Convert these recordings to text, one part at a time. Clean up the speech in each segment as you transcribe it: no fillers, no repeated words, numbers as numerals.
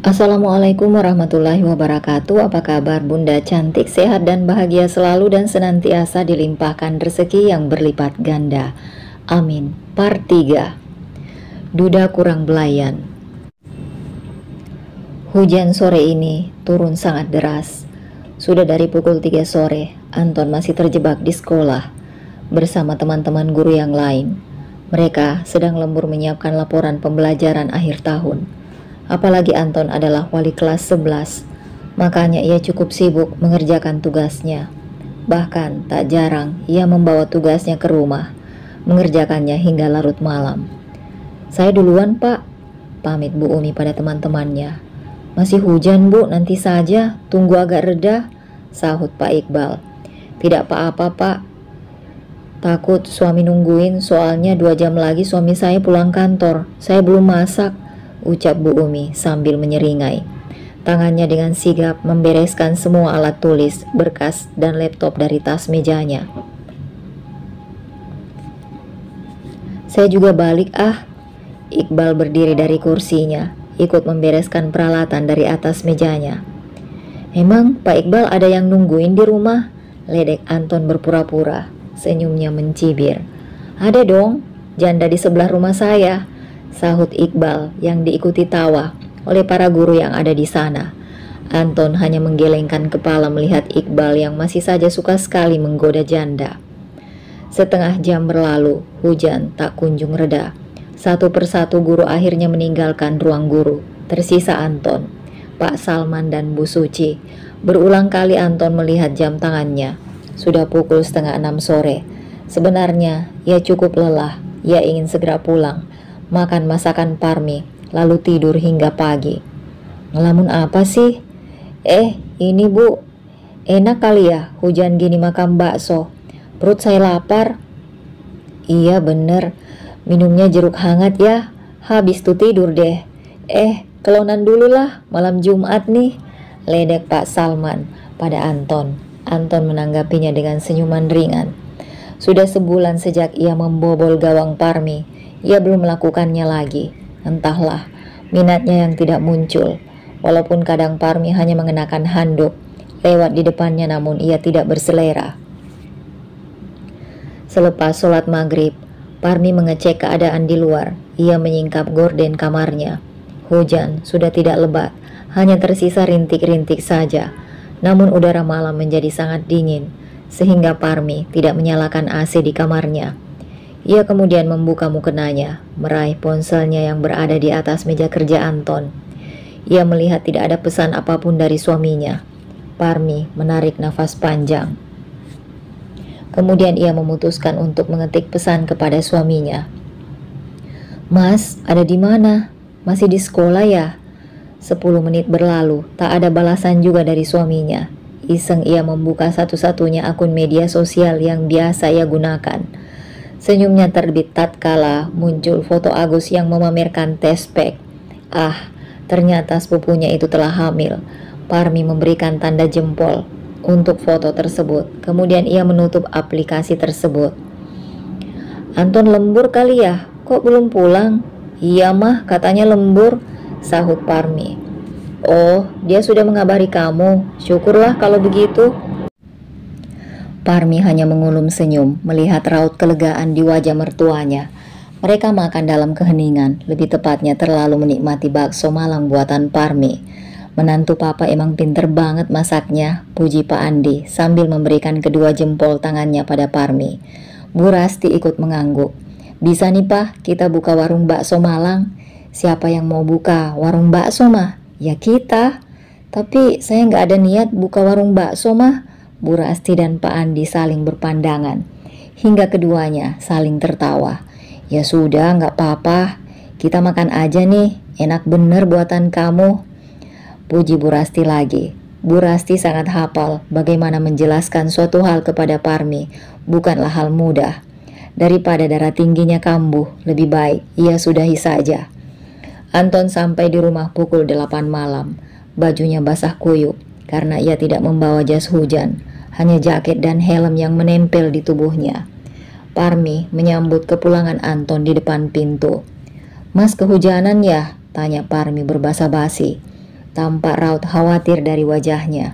Assalamualaikum warahmatullahi wabarakatuh. Apa kabar Bunda cantik, sehat dan bahagia selalu dan senantiasa dilimpahkan rezeki yang berlipat ganda. Amin. Part 3. Duda kurang belayan. Hujan sore ini turun sangat deras. Sudah dari pukul 3 sore, Anton masih terjebak di sekolah bersama teman-teman guru yang lain. Mereka sedang lembur menyiapkan laporan pembelajaran akhir tahun. Apalagi Anton adalah wali kelas 11, makanya ia cukup sibuk mengerjakan tugasnya. Bahkan tak jarang ia membawa tugasnya ke rumah, mengerjakannya hingga larut malam. "Saya duluan, Pak," pamit Bu Umi pada teman-temannya. "Masih hujan, Bu, nanti saja, tunggu agak reda," sahut Pak Iqbal. "Tidak apa-apa, Pak. Takut suami nungguin, soalnya 2 jam lagi suami saya pulang kantor. Saya belum masak," ucap Bu Umi sambil menyeringai. Tangannya dengan sigap membereskan semua alat tulis, berkas, dan laptop dari tas mejanya. "Saya juga balik ah." Iqbal berdiri dari kursinya, ikut membereskan peralatan dari atas mejanya. "Emang Pak Iqbal ada yang nungguin di rumah?" ledek Anton berpura-pura, senyumnya mencibir. "Ada dong, janda di sebelah rumah saya," sahut Iqbal yang diikuti tawa oleh para guru yang ada di sana. Anton hanya menggelengkan kepala melihat Iqbal yang masih saja suka sekali menggoda janda. Setengah jam berlalu, hujan tak kunjung reda. Satu persatu guru akhirnya meninggalkan ruang guru. Tersisa Anton, Pak Salman, dan Bu Suci. Berulang kali Anton melihat jam tangannya. Sudah pukul 5:30 sore. Sebenarnya ia cukup lelah. Ia ingin segera pulang, makan masakan Parmi, lalu tidur hingga pagi. "Ngelamun apa sih?" Ini Bu. Enak kali ya hujan gini makan bakso. Perut saya lapar." "Iya bener, minumnya jeruk hangat ya. Habis tuh tidur deh." Kelonan dulu lah, malam Jumat nih," ledek Pak Salman pada Anton. Anton menanggapinya dengan senyuman ringan. Sudah sebulan sejak ia membobol gawang Parmi, ia belum melakukannya lagi. Entahlah, minatnya yang tidak muncul. Walaupun kadang Parmi hanya mengenakan handuk, lewat di depannya namun ia tidak berselera. Selepas sholat maghrib, Parmi mengecek keadaan di luar. Ia menyingkap gorden kamarnya. Hujan sudah tidak lebat, hanya tersisa rintik-rintik saja. Namun udara malam menjadi sangat dingin, sehingga Parmi tidak menyalakan AC di kamarnya. Ia kemudian membuka mukenanya, meraih ponselnya yang berada di atas meja kerja Anton. Ia melihat tidak ada pesan apapun dari suaminya. Parmi menarik nafas panjang. Kemudian ia memutuskan untuk mengetik pesan kepada suaminya. "Mas, ada di mana? Masih di sekolah ya?" 10 menit berlalu, tak ada balasan juga dari suaminya. Iseng ia membuka satu-satunya akun media sosial yang biasa ia gunakan. Senyumnya terbit tatkala muncul foto Agus yang memamerkan tes pack. Ternyata sepupunya itu telah hamil. Parmi memberikan tanda jempol untuk foto tersebut. Kemudian ia menutup aplikasi tersebut. "Anton lembur kali ya? Kok belum pulang?" "Iya mah, katanya lembur," sahut Parmi. "Oh, dia sudah mengabari kamu. Syukurlah kalau begitu." Parmi hanya mengulum senyum melihat raut kelegaan di wajah mertuanya. Mereka makan dalam keheningan, lebih tepatnya terlalu menikmati bakso Malang buatan Parmi. "Menantu papa emang pinter banget masaknya," puji Pak Andi sambil memberikan kedua jempol tangannya pada Parmi. Bu Rasti ikut mengangguk. "Bisa nih Pak, kita buka warung bakso Malang." "Siapa yang mau buka warung bakso mah? Ya kita." "Tapi saya nggak ada niat buka warung bakso mah." Bu Rasti dan Pak Andi saling berpandangan, hingga keduanya saling tertawa. "Ya sudah, nggak apa-apa. Kita makan aja nih, enak bener buatan kamu," puji Bu Rasti lagi. Bu Rasti sangat hafal bagaimana menjelaskan suatu hal kepada Parmi bukanlah hal mudah. Daripada darah tingginya kambuh, lebih baik ia sudahi saja. Anton sampai di rumah pukul 8 malam. Bajunya basah kuyup karena ia tidak membawa jas hujan, hanya jaket dan helm yang menempel di tubuhnya. Parmi menyambut kepulangan Anton di depan pintu. "Mas kehujanan ya?" tanya Parmi berbasa-basi. tampak raut khawatir dari wajahnya.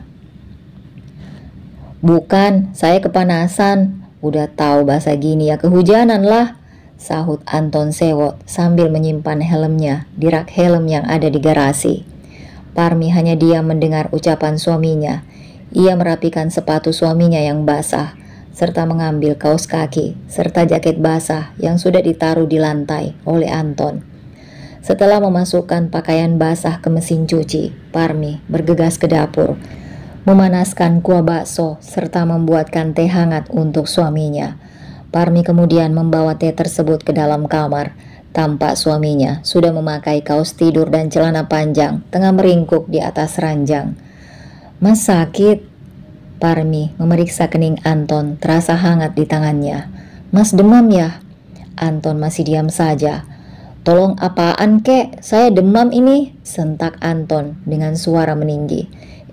"Bukan, saya kepanasan. Udah tahu bahasa gini ya kehujanan lah," sahut Anton sewot sambil menyimpan helmnya di rak helm yang ada di garasi. Parmi hanya diam mendengar ucapan suaminya. Ia merapikan sepatu suaminya yang basah, serta mengambil kaos kaki serta jaket basah yang sudah ditaruh di lantai oleh Anton. Setelah memasukkan pakaian basah ke mesin cuci, Parmi bergegas ke dapur, memanaskan kuah bakso serta membuatkan teh hangat untuk suaminya. Parmi kemudian membawa teh tersebut ke dalam kamar. Tampak suaminya sudah memakai kaos tidur dan celana panjang, tengah meringkuk di atas ranjang. "Mas sakit?" Parmi memeriksa kening Anton, terasa hangat di tangannya. "Mas demam ya?" Anton masih diam saja. "Tolong apaan kek? Saya demam ini," sentak Anton dengan suara meninggi.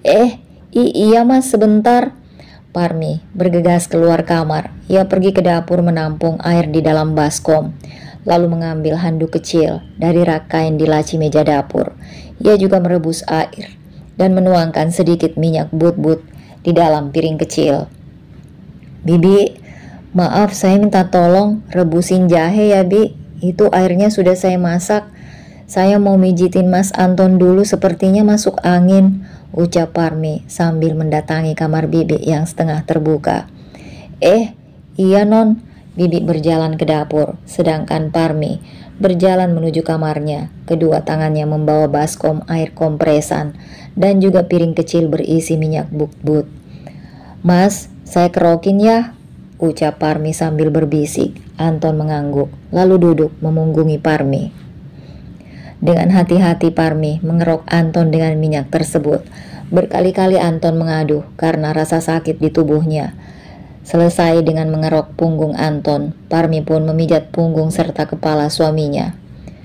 Iya mas, sebentar." Parmi bergegas keluar kamar. Ia pergi ke dapur menampung air di dalam baskom, lalu mengambil handuk kecil dari rak kain di laci meja dapur. Ia juga merebus air dan menuangkan sedikit minyak but-but di dalam piring kecil. "Bibi, maaf saya minta tolong rebusin jahe ya Bi. Itu airnya sudah saya masak. Saya mau mijitin Mas Anton dulu, sepertinya masuk angin," ucap Parmi sambil mendatangi kamar Bibi yang setengah terbuka. Iya non." Bibi berjalan ke dapur, sedangkan Parmi berjalan menuju kamarnya. Kedua tangannya membawa baskom air kompresan dan juga piring kecil berisi minyak but-but. "Mas, saya kerokin ya," ucap Parmi sambil berbisik. Anton mengangguk, lalu duduk memunggungi Parmi. Dengan hati-hati Parmi mengerok Anton dengan minyak tersebut. Berkali-kali Anton mengaduh karena rasa sakit di tubuhnya. Selesai dengan mengerok punggung Anton, Parmi pun memijat punggung serta kepala suaminya.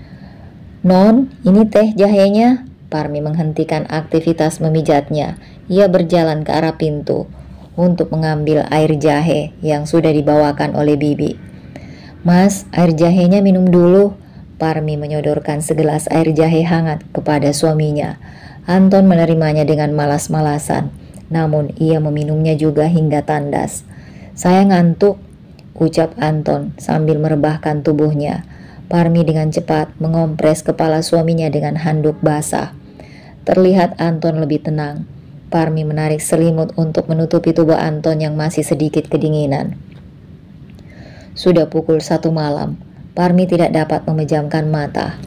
"Non, ini teh jahenya." Parmi menghentikan aktivitas memijatnya. Ia berjalan ke arah pintu untuk mengambil air jahe yang sudah dibawakan oleh Bibi. "Mas, air jahenya minum dulu." Parmi menyodorkan segelas air jahe hangat kepada suaminya. Anton menerimanya dengan malas-malasan, namun ia meminumnya juga hingga tandas. "Saya ngantuk," ucap Anton sambil merebahkan tubuhnya. Parmi dengan cepat mengompres kepala suaminya dengan handuk basah. Terlihat Anton lebih tenang. Parmi menarik selimut untuk menutupi tubuh Anton yang masih sedikit kedinginan. Sudah pukul 1 malam. Parmi tidak dapat memejamkan mata.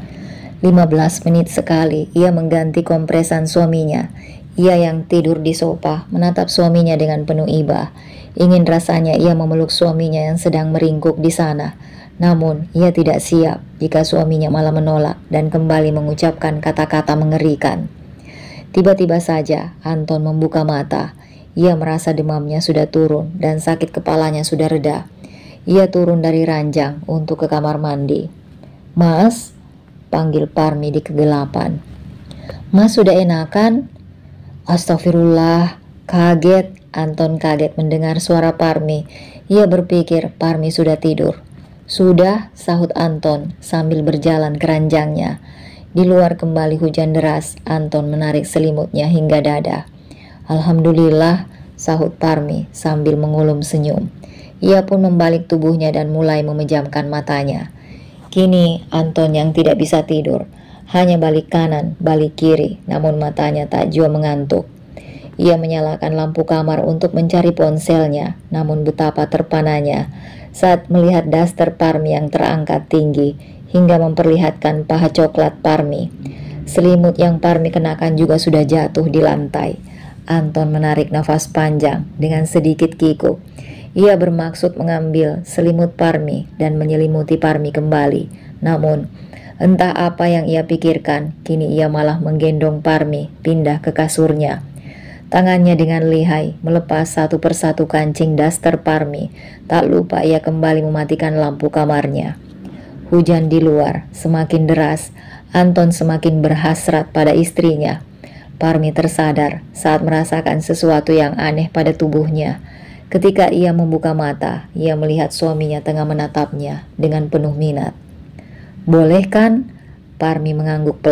15 menit sekali ia mengganti kompresan suaminya. Ia yang tidur di sofa menatap suaminya dengan penuh iba. Ingin rasanya ia memeluk suaminya yang sedang meringkuk di sana. Namun ia tidak siap jika suaminya malah menolak dan kembali mengucapkan kata-kata mengerikan. Tiba-tiba saja Anton membuka mata. Ia merasa demamnya sudah turun dan sakit kepalanya sudah reda. Ia turun dari ranjang untuk ke kamar mandi. "Mas," panggil Parmi di kegelapan. "Mas sudah enakan?" "Astagfirullah," kaget. Anton kaget mendengar suara Parmi. Ia berpikir Parmi sudah tidur. "Sudah," sahut Anton sambil berjalan ke ranjangnya. Di luar kembali hujan deras. Anton menarik selimutnya hingga dada. "Alhamdulillah," sahut Parmi sambil mengulum senyum. Ia pun membalik tubuhnya dan mulai memejamkan matanya. Kini Anton yang tidak bisa tidur, hanya balik kanan, balik kiri, namun matanya tak jua mengantuk. Ia menyalakan lampu kamar untuk mencari ponselnya, namun betapa terpananya saat melihat daster Parmi yang terangkat tinggi hingga memperlihatkan paha coklat Parmi. Selimut yang Parmi kenakan juga sudah jatuh di lantai. Anton menarik nafas panjang dengan sedikit kikuk. Ia bermaksud mengambil selimut Parmi dan menyelimuti Parmi kembali. Namun, entah apa yang ia pikirkan, kini ia malah menggendong Parmi pindah ke kasurnya. Tangannya dengan lihai melepas satu persatu kancing daster Parmi. Tak lupa ia kembali mematikan lampu kamarnya. Hujan di luar semakin deras. Anton semakin berhasrat pada istrinya. Parmi tersadar saat merasakan sesuatu yang aneh pada tubuhnya. Ketika ia membuka mata, ia melihat suaminya tengah menatapnya dengan penuh minat. "Boleh kan?" Parmi mengangguk pelan.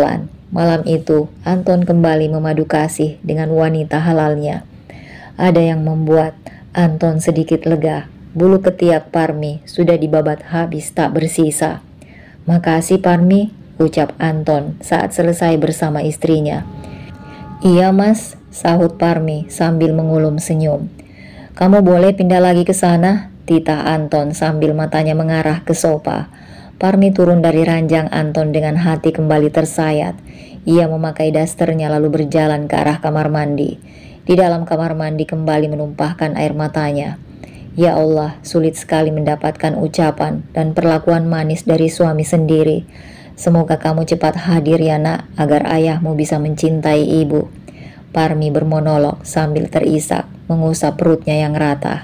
Malam itu, Anton kembali memadu kasih dengan wanita halalnya. Ada yang membuat Anton sedikit lega. Bulu ketiak Parmi sudah dibabat habis tak bersisa. "Makasih Parmi," ucap Anton saat selesai bersama istrinya. "Iya mas," sahut Parmi sambil mengulum senyum. "Kamu boleh pindah lagi ke sana," titah Anton sambil matanya mengarah ke sofa. Parmi turun dari ranjang Anton dengan hati kembali tersayat. Ia memakai dasternya lalu berjalan ke arah kamar mandi. Di dalam kamar mandi kembali menumpahkan air matanya. Ya Allah, sulit sekali mendapatkan ucapan dan perlakuan manis dari suami sendiri. Semoga kamu cepat hadir ya nak, agar ayahmu bisa mencintai ibu. Parmi bermonolog sambil terisak, mengusap perutnya yang rata.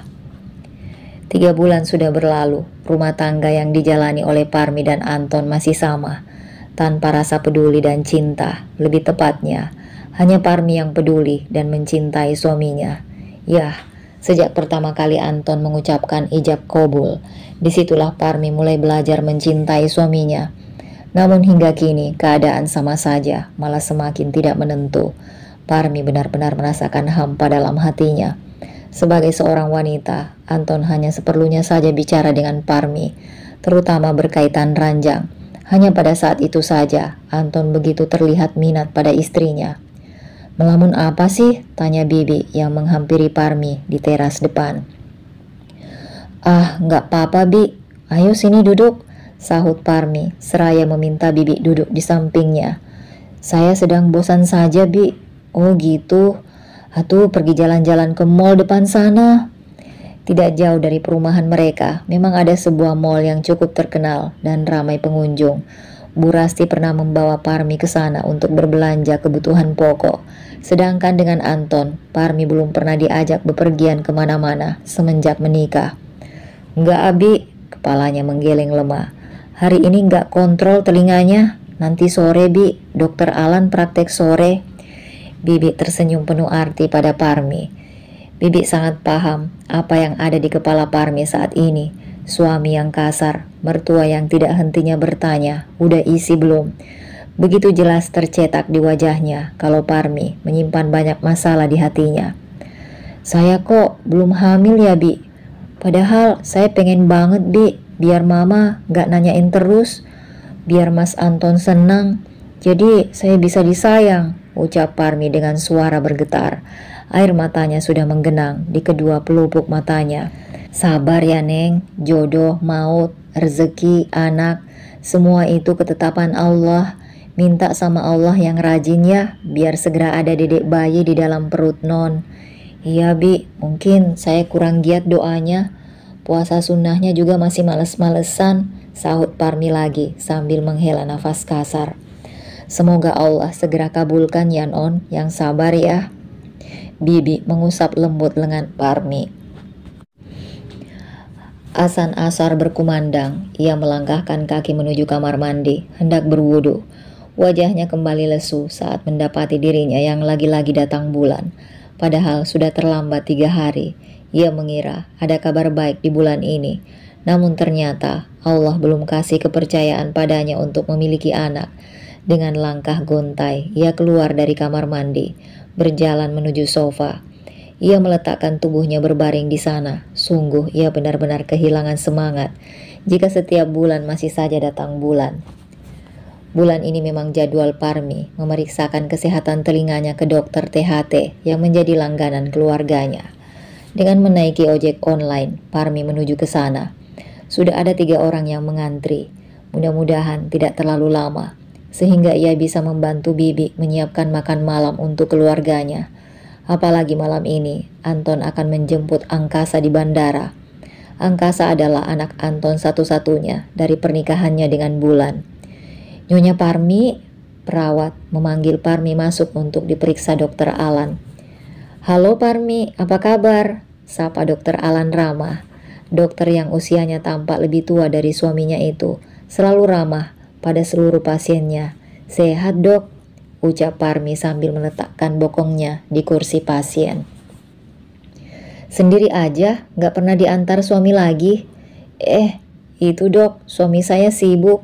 3 bulan sudah berlalu, rumah tangga yang dijalani oleh Parmi dan Anton masih sama, tanpa rasa peduli dan cinta. Lebih tepatnya, hanya Parmi yang peduli dan mencintai suaminya. Yah, sejak pertama kali Anton mengucapkan ijab qabul, disitulah Parmi mulai belajar mencintai suaminya. Namun hingga kini keadaan sama saja, malah semakin tidak menentu. Parmi benar-benar merasakan hampa dalam hatinya. Sebagai seorang wanita, Anton hanya seperlunya saja bicara dengan Parmi, terutama berkaitan ranjang. Hanya pada saat itu saja, Anton begitu terlihat minat pada istrinya. "Melamun apa sih?" tanya Bibi yang menghampiri Parmi di teras depan. "Ah, nggak apa-apa Bi, ayo sini duduk," sahut Parmi seraya meminta Bibi duduk di sampingnya. "Saya sedang bosan saja Bi." "Oh gitu, atuh pergi jalan-jalan ke mall depan sana." Tidak jauh dari perumahan mereka, memang ada sebuah mall yang cukup terkenal dan ramai pengunjung. Bu Rasti pernah membawa Parmi ke sana untuk berbelanja kebutuhan pokok. Sedangkan dengan Anton, Parmi belum pernah diajak bepergian kemana-mana semenjak menikah. "Enggak Abi," kepalanya menggeleng lemah. "Hari ini enggak kontrol telinganya. Nanti sore Bi, Dokter Alan praktek sore." Bibi tersenyum penuh arti pada Parmi. Bibi sangat paham apa yang ada di kepala Parmi saat ini. Suami yang kasar, mertua yang tidak hentinya bertanya, "Udah isi belum?" Begitu jelas tercetak di wajahnya kalau Parmi menyimpan banyak masalah di hatinya. "Saya kok belum hamil ya Bi? Padahal saya pengen banget Bi, biar mama gak nanyain terus, biar Mas Anton senang, jadi saya bisa disayang," ucap Parmi dengan suara bergetar. Air matanya sudah menggenang di kedua pelupuk matanya. "Sabar ya Neng, jodoh, maut, rezeki, anak, semua itu ketetapan Allah. Minta sama Allah yang rajin ya, biar segera ada dedek bayi di dalam perut non." "Iya Bi, mungkin saya kurang giat doanya. Puasa sunnahnya juga masih males-malesan," sahut Parmi lagi sambil menghela nafas kasar. "Semoga Allah segera kabulkan ya non, yang sabar ya." Bibi mengusap lembut lengan Parmi. Azan asar berkumandang, ia melangkahkan kaki menuju kamar mandi, hendak berwudu. Wajahnya kembali lesu saat mendapati dirinya yang lagi-lagi datang bulan. Padahal sudah terlambat 3 hari. Ia mengira ada kabar baik di bulan ini. Namun ternyata Allah belum kasih kepercayaan padanya untuk memiliki anak. Dengan langkah gontai, ia keluar dari kamar mandi, berjalan menuju sofa. Ia meletakkan tubuhnya berbaring di sana. Sungguh ia benar-benar kehilangan semangat jika setiap bulan masih saja datang bulan. Bulan ini memang jadwal Parmi memeriksakan kesehatan telinganya ke dokter THT yang menjadi langganan keluarganya. Dengan menaiki ojek online, Parmi menuju ke sana. Sudah ada 3 orang yang mengantri. Mudah-mudahan tidak terlalu lama, sehingga ia bisa membantu Bibi menyiapkan makan malam untuk keluarganya. Apalagi malam ini, Anton akan menjemput Angkasa di bandara. Angkasa adalah anak Anton satu-satunya dari pernikahannya dengan Bulan. "Nyonya Parmi," perawat memanggil Parmi masuk untuk diperiksa Dokter Alan. "Halo Parmi, apa kabar?" sapa Dokter Alan ramah. Dokter yang usianya tampak lebih tua dari suaminya itu selalu ramah pada seluruh pasiennya. "Sehat dok," ucap Parmi sambil meletakkan bokongnya di kursi pasien. "Sendiri aja, gak pernah diantar suami lagi?" Itu dok, suami saya sibuk.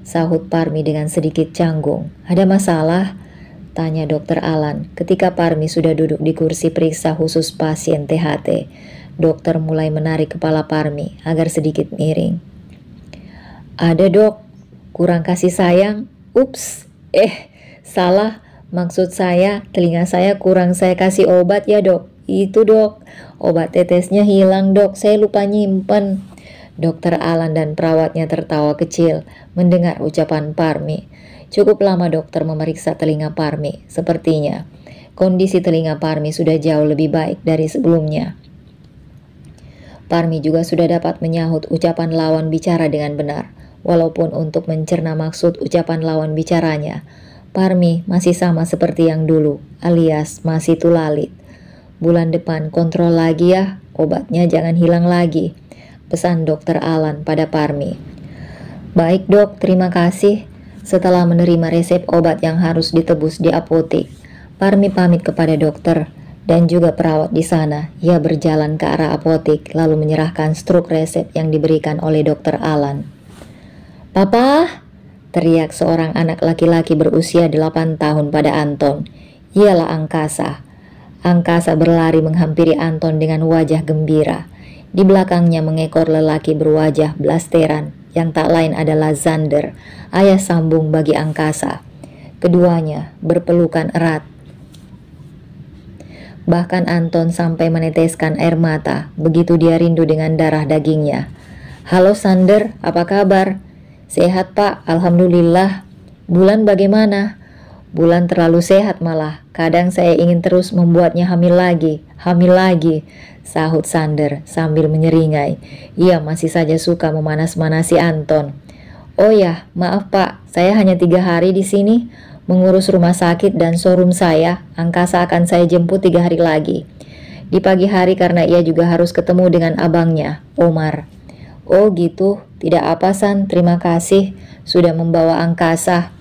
sahut Parmi dengan sedikit canggung. Ada masalah? Tanya Dokter Alan ketika Parmi sudah duduk di kursi periksa khusus pasien THT. Dokter mulai menarik kepala Parmi agar sedikit miring. Ada dok, kurang kasih sayang. Ups, salah. Maksud saya, telinga saya kurang saya kasih obat ya dok. Itu dok, obat tetesnya hilang dok, saya lupa nyimpen. Dokter Alan dan perawatnya tertawa kecil mendengar ucapan Parmi. Cukup lama dokter memeriksa telinga Parmi. Sepertinya kondisi telinga Parmi sudah jauh lebih baik dari sebelumnya. Parmi juga sudah dapat menyahut ucapan lawan bicara dengan benar. Walaupun untuk mencerna maksud ucapan lawan bicaranya, Parmi masih sama seperti yang dulu, alias masih tulalit. Bulan depan kontrol lagi ya, obatnya jangan hilang lagi, pesan Dokter Alan pada Parmi. Baik dok, terima kasih. Setelah menerima resep obat yang harus ditebus di apotek, Parmi pamit kepada dokter dan juga perawat di sana. Ia berjalan ke arah apotek lalu menyerahkan struk resep yang diberikan oleh Dokter Alan. Papa, teriak seorang anak laki-laki berusia 8 tahun pada Anton. Ialah Angkasa. Angkasa berlari menghampiri Anton dengan wajah gembira. Di belakangnya mengekor lelaki berwajah blasteran yang tak lain adalah Zander, ayah sambung bagi Angkasa. Keduanya berpelukan erat. Bahkan Anton sampai meneteskan air mata begitu dia rindu dengan darah dagingnya. Halo Zander, apa kabar? Sehat pak, alhamdulillah. Bulan bagaimana? Bulan terlalu sehat malah. Kadang saya ingin terus membuatnya hamil lagi, sahut Zander sambil menyeringai. Ia masih saja suka memanas-manasi Anton. Oh ya, maaf pak, saya hanya 3 hari di sini mengurus rumah sakit dan showroom saya. Angkasa akan saya jemput 3 hari lagi. Di pagi hari karena ia juga harus ketemu dengan abangnya, Omar. Oh gitu, tidak apa San, terima kasih sudah membawa Angkasa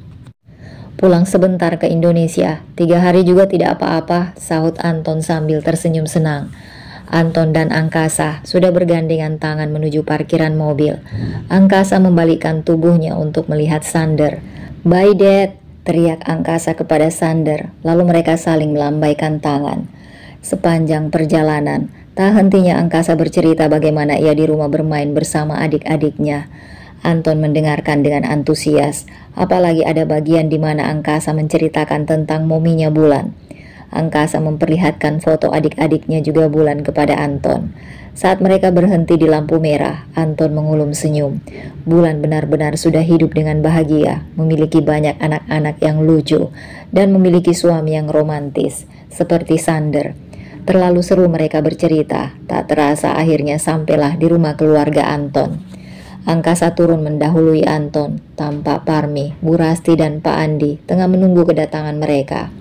pulang sebentar ke Indonesia. 3 hari juga tidak apa-apa, sahut Anton sambil tersenyum senang. Anton dan Angkasa sudah bergandengan tangan menuju parkiran mobil. Angkasa membalikkan tubuhnya untuk melihat Zander. Bye Dad, teriak Angkasa kepada Zander, lalu mereka saling melambaikan tangan. Sepanjang perjalanan, tak hentinya Angkasa bercerita bagaimana ia di rumah bermain bersama adik-adiknya. Anton mendengarkan dengan antusias, apalagi ada bagian di mana Angkasa menceritakan tentang mominya Bulan. Angkasa memperlihatkan foto adik-adiknya juga Bulan kepada Anton. Saat mereka berhenti di lampu merah, Anton mengulum senyum. Bulan benar-benar sudah hidup dengan bahagia, memiliki banyak anak-anak yang lucu, dan memiliki suami yang romantis, seperti Zander. Terlalu seru mereka bercerita, tak terasa akhirnya sampailah di rumah keluarga Anton. Angkasa turun mendahului Anton, tampak Parmi, Bu Rasti dan Pak Andi tengah menunggu kedatangan mereka.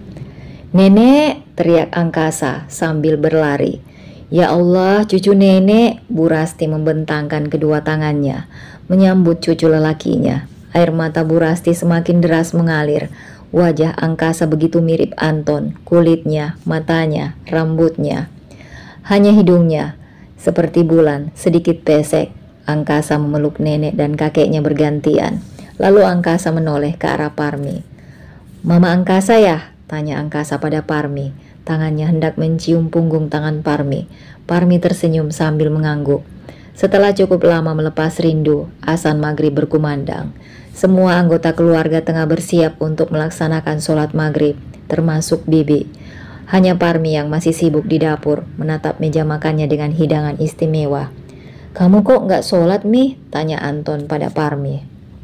Nenek, teriak Angkasa sambil berlari. Ya Allah, cucu nenek, Bu Rasti membentangkan kedua tangannya, menyambut cucu lelakinya. Air mata Bu Rasti semakin deras mengalir. Wajah Angkasa begitu mirip Anton, kulitnya, matanya, rambutnya. Hanya hidungnya, seperti Bulan, sedikit pesek. Angkasa memeluk nenek dan kakeknya bergantian. Lalu Angkasa menoleh ke arah Parmi. Mama Angkasa ya? Tanya Angkasa pada Parmi. Tangannya hendak mencium punggung tangan Parmi. Parmi tersenyum sambil mengangguk. Setelah cukup lama melepas rindu, azan maghrib berkumandang. Semua anggota keluarga tengah bersiap untuk melaksanakan sholat maghrib, termasuk Bibi. Hanya Parmi yang masih sibuk di dapur, menatap meja makannya dengan hidangan istimewa. Kamu kok nggak sholat, Mi? Tanya Anton pada Parmi.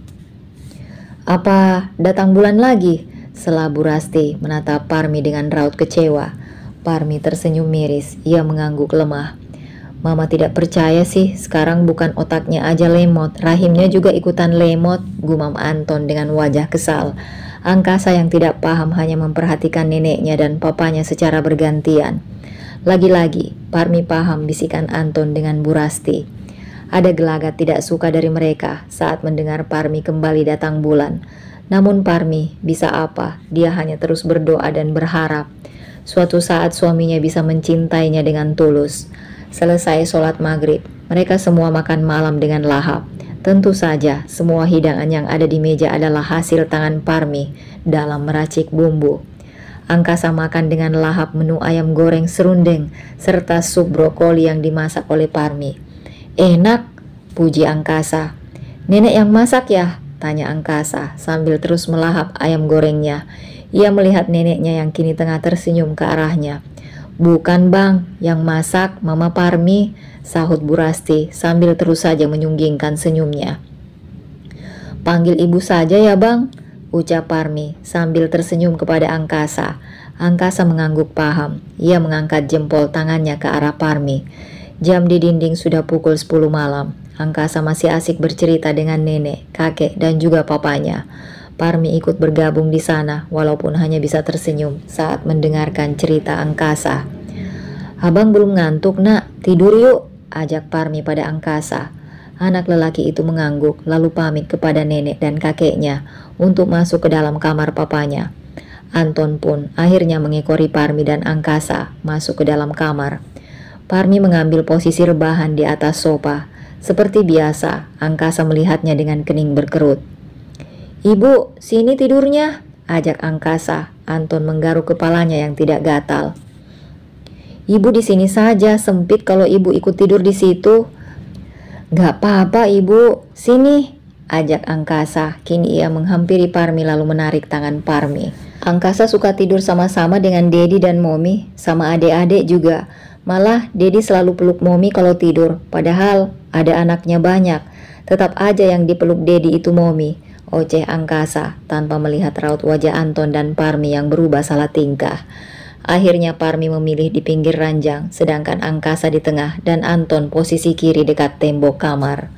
Apa datang Bulan lagi? Sela Bu Rasti menatap Parmi dengan raut kecewa. Parmi tersenyum miris, ia mengangguk lemah. Mama tidak percaya sih, sekarang bukan otaknya aja lemot, rahimnya juga ikutan lemot, gumam Anton dengan wajah kesal. Angkasa yang tidak paham hanya memperhatikan neneknya dan papanya secara bergantian. Lagi-lagi, Parmi paham bisikan Anton dengan Bu Rasti. Ada gelagat tidak suka dari mereka saat mendengar Parmi kembali datang Bulan. Namun Parmi bisa apa? Dia hanya terus berdoa dan berharap suatu saat suaminya bisa mencintainya dengan tulus. Selesai sholat maghrib, mereka semua makan malam dengan lahap. Tentu saja, semua hidangan yang ada di meja adalah hasil tangan Parmi dalam meracik bumbu. Angkasa makan dengan lahap menu ayam goreng serundeng serta sup brokoli yang dimasak oleh Parmi. Enak, puji Angkasa. Nenek yang masak ya? Tanya Angkasa sambil terus melahap ayam gorengnya. Ia melihat neneknya yang kini tengah tersenyum ke arahnya. Bukan bang, yang masak Mama Parmi, sahut Bu Rasti sambil terus saja menyunggingkan senyumnya. Panggil ibu saja ya bang, ucap Parmi sambil tersenyum kepada Angkasa. Angkasa mengangguk paham. Ia mengangkat jempol tangannya ke arah Parmi. Jam di dinding sudah pukul 10 malam. Angkasa masih asik bercerita dengan nenek, kakek, dan juga papanya. Parmi ikut bergabung di sana walaupun hanya bisa tersenyum saat mendengarkan cerita Angkasa. Abang belum ngantuk nak, tidur yuk, ajak Parmi pada Angkasa. Anak lelaki itu mengangguk lalu pamit kepada nenek dan kakeknya untuk masuk ke dalam kamar papanya. Anton pun akhirnya mengekori Parmi dan Angkasa masuk ke dalam kamar. Parmi mengambil posisi rebahan di atas sofa. Seperti biasa, Angkasa melihatnya dengan kening berkerut. Ibu, sini tidurnya, ajak Angkasa. Anton menggaruk kepalanya yang tidak gatal. Ibu di sini saja, sempit kalau ibu ikut tidur di situ. Gak apa-apa ibu, sini, ajak Angkasa. Kini ia menghampiri Parmi lalu menarik tangan Parmi. Angkasa suka tidur sama-sama dengan Dedi dan Momi, sama adik-adik juga. Malah Dedi selalu peluk Momi kalau tidur, padahal ada anaknya banyak. Tetap aja yang dipeluk Dedi itu Momi, oceh Angkasa tanpa melihat raut wajah Anton dan Parmi yang berubah salah tingkah. Akhirnya Parmi memilih di pinggir ranjang, sedangkan Angkasa di tengah dan Anton posisi kiri dekat tembok kamar.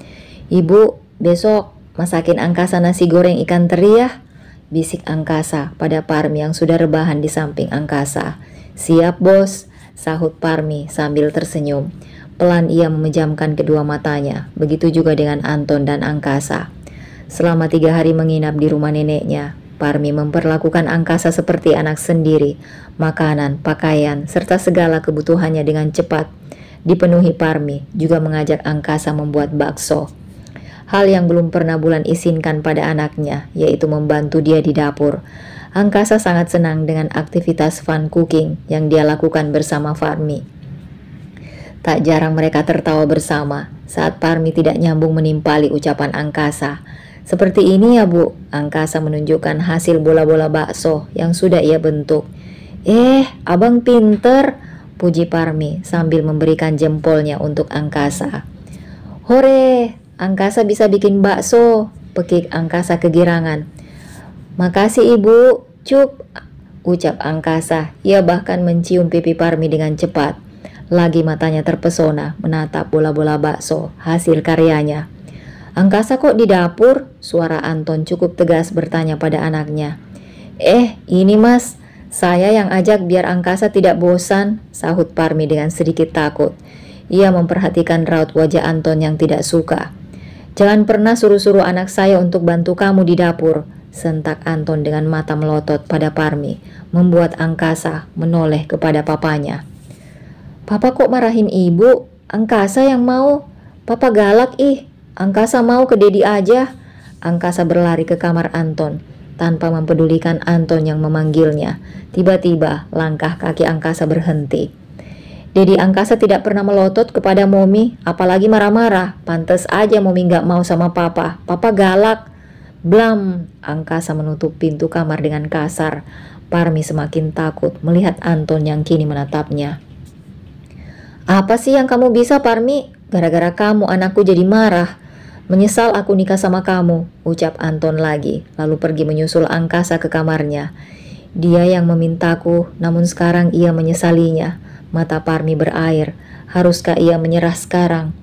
Ibu, besok masakin Angkasa nasi goreng ikan teri ya, bisik Angkasa pada Parmi yang sudah rebahan di samping Angkasa. Siap bos, sahut Parmi sambil tersenyum. Pelan ia memejamkan kedua matanya, begitu juga dengan Anton dan Angkasa. Selama 3 hari menginap di rumah neneknya, Parmi memperlakukan Angkasa seperti anak sendiri. Makanan, pakaian, serta segala kebutuhannya dengan cepat dipenuhi. Parmi juga mengajak Angkasa membuat bakso. Hal yang belum pernah Bulan izinkan pada anaknya, yaitu membantu dia di dapur. Angkasa sangat senang dengan aktivitas fun cooking yang dia lakukan bersama Parmi. Tak jarang mereka tertawa bersama saat Parmi tidak nyambung menimpali ucapan Angkasa. Seperti ini ya bu, Angkasa menunjukkan hasil bola-bola bakso yang sudah ia bentuk. Abang pinter, puji Parmi sambil memberikan jempolnya untuk Angkasa. Hore, Angkasa bisa bikin bakso, pekik Angkasa kegirangan. Makasih ibu, cup, ucap Angkasa. Ia bahkan mencium pipi Parmi dengan cepat. Lagi matanya terpesona menatap bola-bola bakso hasil karyanya. Angkasa kok di dapur? Suara Anton cukup tegas bertanya pada anaknya. Ini mas, saya yang ajak biar Angkasa tidak bosan, sahut Parmi dengan sedikit takut. Ia memperhatikan raut wajah Anton yang tidak suka. Jangan pernah suruh-suruh anak saya untuk bantu kamu di dapur, sentak Anton dengan mata melotot pada Parmi, membuat Angkasa menoleh kepada papanya. Papa kok marahin ibu? Angkasa yang mau. Papa galak Angkasa mau ke Dedi aja. Angkasa berlari ke kamar Anton tanpa mempedulikan Anton yang memanggilnya. Tiba-tiba langkah kaki Angkasa berhenti. Dedi Angkasa tidak pernah melotot kepada Momi, apalagi marah-marah. Pantes aja Momi gak mau sama papa. Papa galak. Blam, Angkasa menutup pintu kamar dengan kasar. Parmi semakin takut melihat Anton yang kini menatapnya. Apa sih yang kamu bisa Parmi? Gara-gara kamu anakku jadi marah. Menyesal aku nikah sama kamu, ucap Anton lagi, lalu pergi menyusul Angkasa ke kamarnya. Dia yang memintaku, namun sekarang ia menyesalinya. Mata Parmi berair. Haruskah ia menyerah sekarang?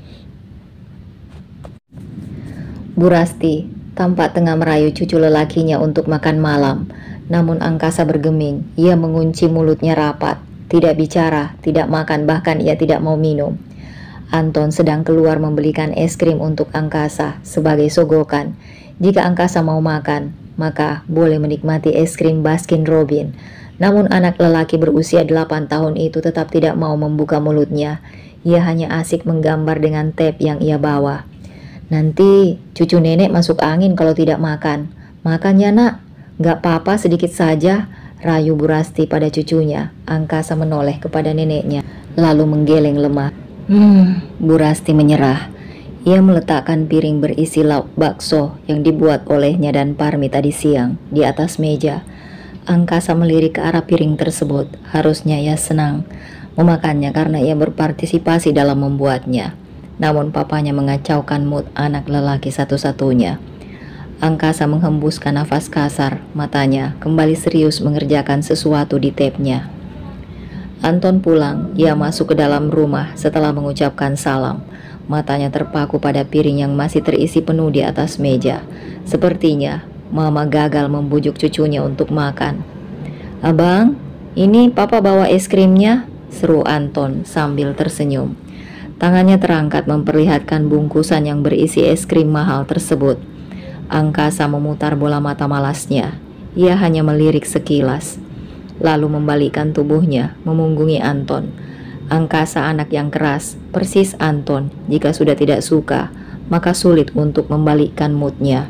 Bu Rasti tampak tengah merayu cucu lelakinya untuk makan malam. Namun Angkasa bergeming. Ia mengunci mulutnya rapat. Tidak bicara, tidak makan, bahkan ia tidak mau minum. Anton sedang keluar membelikan es krim untuk Angkasa sebagai sogokan. Jika Angkasa mau makan, maka boleh menikmati es krim Baskin Robin. Namun anak lelaki berusia 8 tahun itu tetap tidak mau membuka mulutnya. Ia hanya asik menggambar dengan tab yang ia bawa. Nanti cucu nenek masuk angin kalau tidak makan. Makan ya nak, gak apa-apa sedikit saja, rayu Bu Rasti pada cucunya. Angkasa menoleh kepada neneknya, lalu menggeleng lemah. Bu Rasti menyerah. Ia meletakkan piring berisi lauk bakso yang dibuat olehnya dan Parmi tadi siang di atas meja. Angkasa melirik ke arah piring tersebut. Harusnya ia senang memakannya karena ia berpartisipasi dalam membuatnya. Namun papanya mengacaukan mood anak lelaki satu-satunya. Angkasa menghembuskan nafas kasar, matanya kembali serius mengerjakan sesuatu di tabnya. Anton pulang, ia masuk ke dalam rumah setelah mengucapkan salam. Matanya terpaku pada piring yang masih terisi penuh di atas meja. Sepertinya Mama gagal membujuk cucunya untuk makan. "Abang, ini Papa bawa es krimnya," seru Anton sambil tersenyum. Tangannya terangkat memperlihatkan bungkusan yang berisi es krim mahal tersebut. Angkasa memutar bola mata malasnya. Ia hanya melirik sekilas, lalu membalikkan tubuhnya memunggungi Anton. Angkasa anak yang keras, persis Anton. Jika sudah tidak suka, maka sulit untuk membalikkan moodnya.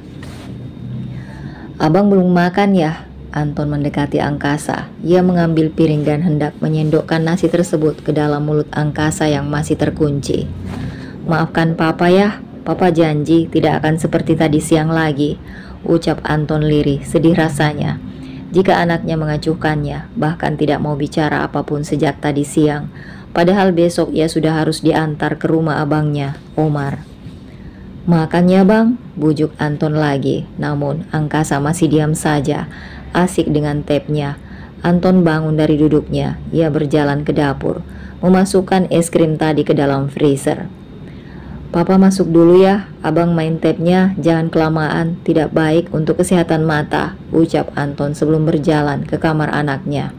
"Abang belum makan ya?" Anton mendekati Angkasa. Ia mengambil piring dan hendak menyendokkan nasi tersebut ke dalam mulut Angkasa yang masih terkunci. "Maafkan Papa ya, Papa janji tidak akan seperti tadi siang lagi," ucap Anton lirih, sedih rasanya. Jika anaknya mengacuhkannya, bahkan tidak mau bicara apapun sejak tadi siang, padahal besok ia sudah harus diantar ke rumah abangnya, Omar. "Makan ya bang," bujuk Anton lagi. Namun Angkasa masih diam saja, asik dengan tabnya. Anton bangun dari duduknya. Ia berjalan ke dapur, memasukkan es krim tadi ke dalam freezer. "Papa masuk dulu ya, abang main tabnya, jangan kelamaan, tidak baik untuk kesehatan mata," ucap Anton sebelum berjalan ke kamar anaknya.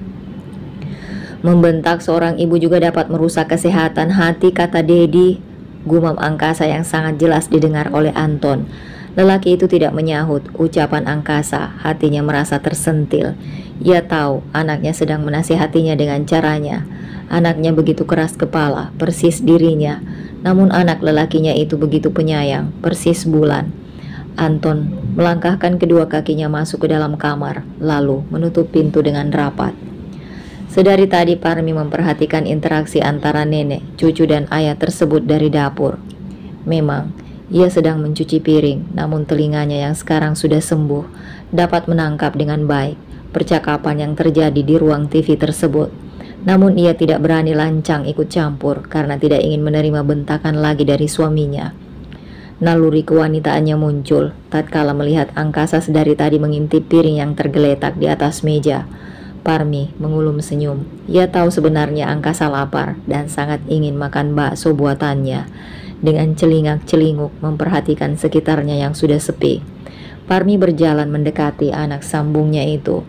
"Membentak seorang ibu juga dapat merusak kesehatan hati," kata Dedi. Gumam Angkasa yang sangat jelas didengar oleh Anton. Lelaki itu tidak menyahut ucapan Angkasa. Hatinya merasa tersentil. Ia tahu anaknya sedang menasihatinya dengan caranya. Anaknya begitu keras kepala, persis dirinya. Namun anak lelakinya itu begitu penyayang, persis bulan. Anton melangkahkan kedua kakinya masuk ke dalam kamar, lalu menutup pintu dengan rapat. Sedari tadi Parmi memperhatikan interaksi antara nenek, cucu dan ayah tersebut dari dapur. Memang ia sedang mencuci piring, namun telinganya yang sekarang sudah sembuh dapat menangkap dengan baik percakapan yang terjadi di ruang TV tersebut. Namun ia tidak berani lancang ikut campur karena tidak ingin menerima bentakan lagi dari suaminya. Naluri kewanitaannya muncul tatkala melihat Angkasa sedari tadi mengintip piring yang tergeletak di atas meja. Parmi mengulum senyum. Ia tahu sebenarnya Angkasa lapar dan sangat ingin makan bakso buatannya. Dengan celingak-celinguk memperhatikan sekitarnya yang sudah sepi, Parmi berjalan mendekati anak sambungnya itu.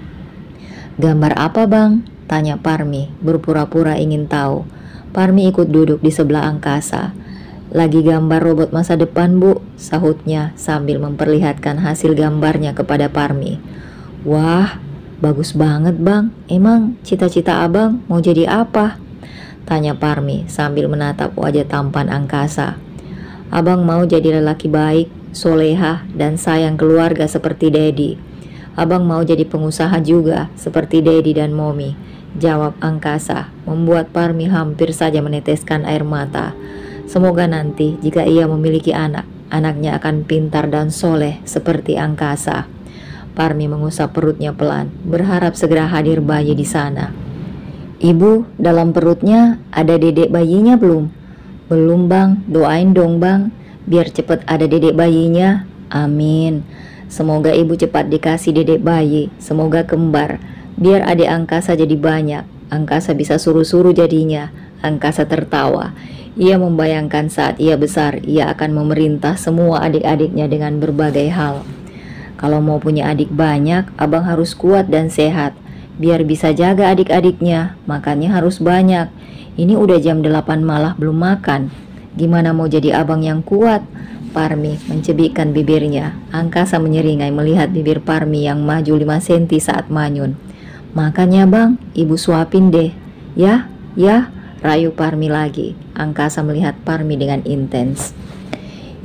"Gambar apa bang?" tanya Parmi, berpura-pura ingin tahu. Parmi ikut duduk di sebelah Angkasa. "Lagi gambar robot masa depan bu," sahutnya sambil memperlihatkan hasil gambarnya kepada Parmi. "Wah, bagus banget bang, emang cita-cita abang mau jadi apa?" tanya Parmi sambil menatap wajah tampan Angkasa. "Abang mau jadi lelaki baik, solehah, dan sayang keluarga seperti Dedi. Abang mau jadi pengusaha juga seperti Dedi dan Momi," jawab Angkasa, membuat Parmi hampir saja meneteskan air mata. Semoga nanti jika ia memiliki anak, anaknya akan pintar dan soleh seperti Angkasa. Parmi mengusap perutnya pelan, berharap segera hadir bayi di sana. "Ibu, dalam perutnya ada dedek bayinya belum?" "Belum bang, doain dong bang, biar cepet ada dedek bayinya." "Amin. Semoga ibu cepat dikasih dedek bayi, semoga kembar, biar adik Angkasa jadi banyak. Angkasa bisa suruh-suruh jadinya." Angkasa tertawa. Ia membayangkan saat ia besar, ia akan memerintah semua adik-adiknya dengan berbagai hal. Kalau mau punya adik banyak, abang harus kuat dan sehat, biar bisa jaga adik-adiknya, makannya harus banyak. Ini udah jam 8 malah belum makan. Gimana mau jadi abang yang kuat? Parmi mencebikkan bibirnya. Angkasa menyeringai melihat bibir Parmi yang maju 5 cm saat manyun. "Makannya bang, ibu suapin deh." Ya, rayu Parmi lagi. Angkasa melihat Parmi dengan intens.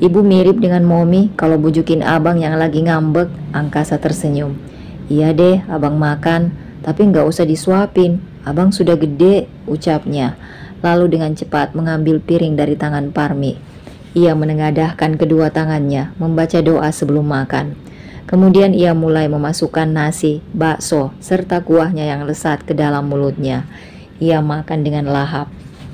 Ibu mirip dengan Momi kalau bujukin abang yang lagi ngambek. Angkasa tersenyum. Iya deh, abang makan, tapi nggak usah disuapin. Abang sudah gede, ucapnya. Lalu dengan cepat mengambil piring dari tangan Parmi. Ia menengadahkan kedua tangannya, membaca doa sebelum makan. Kemudian ia mulai memasukkan nasi, bakso, serta kuahnya yang lesat ke dalam mulutnya. Ia makan dengan lahap.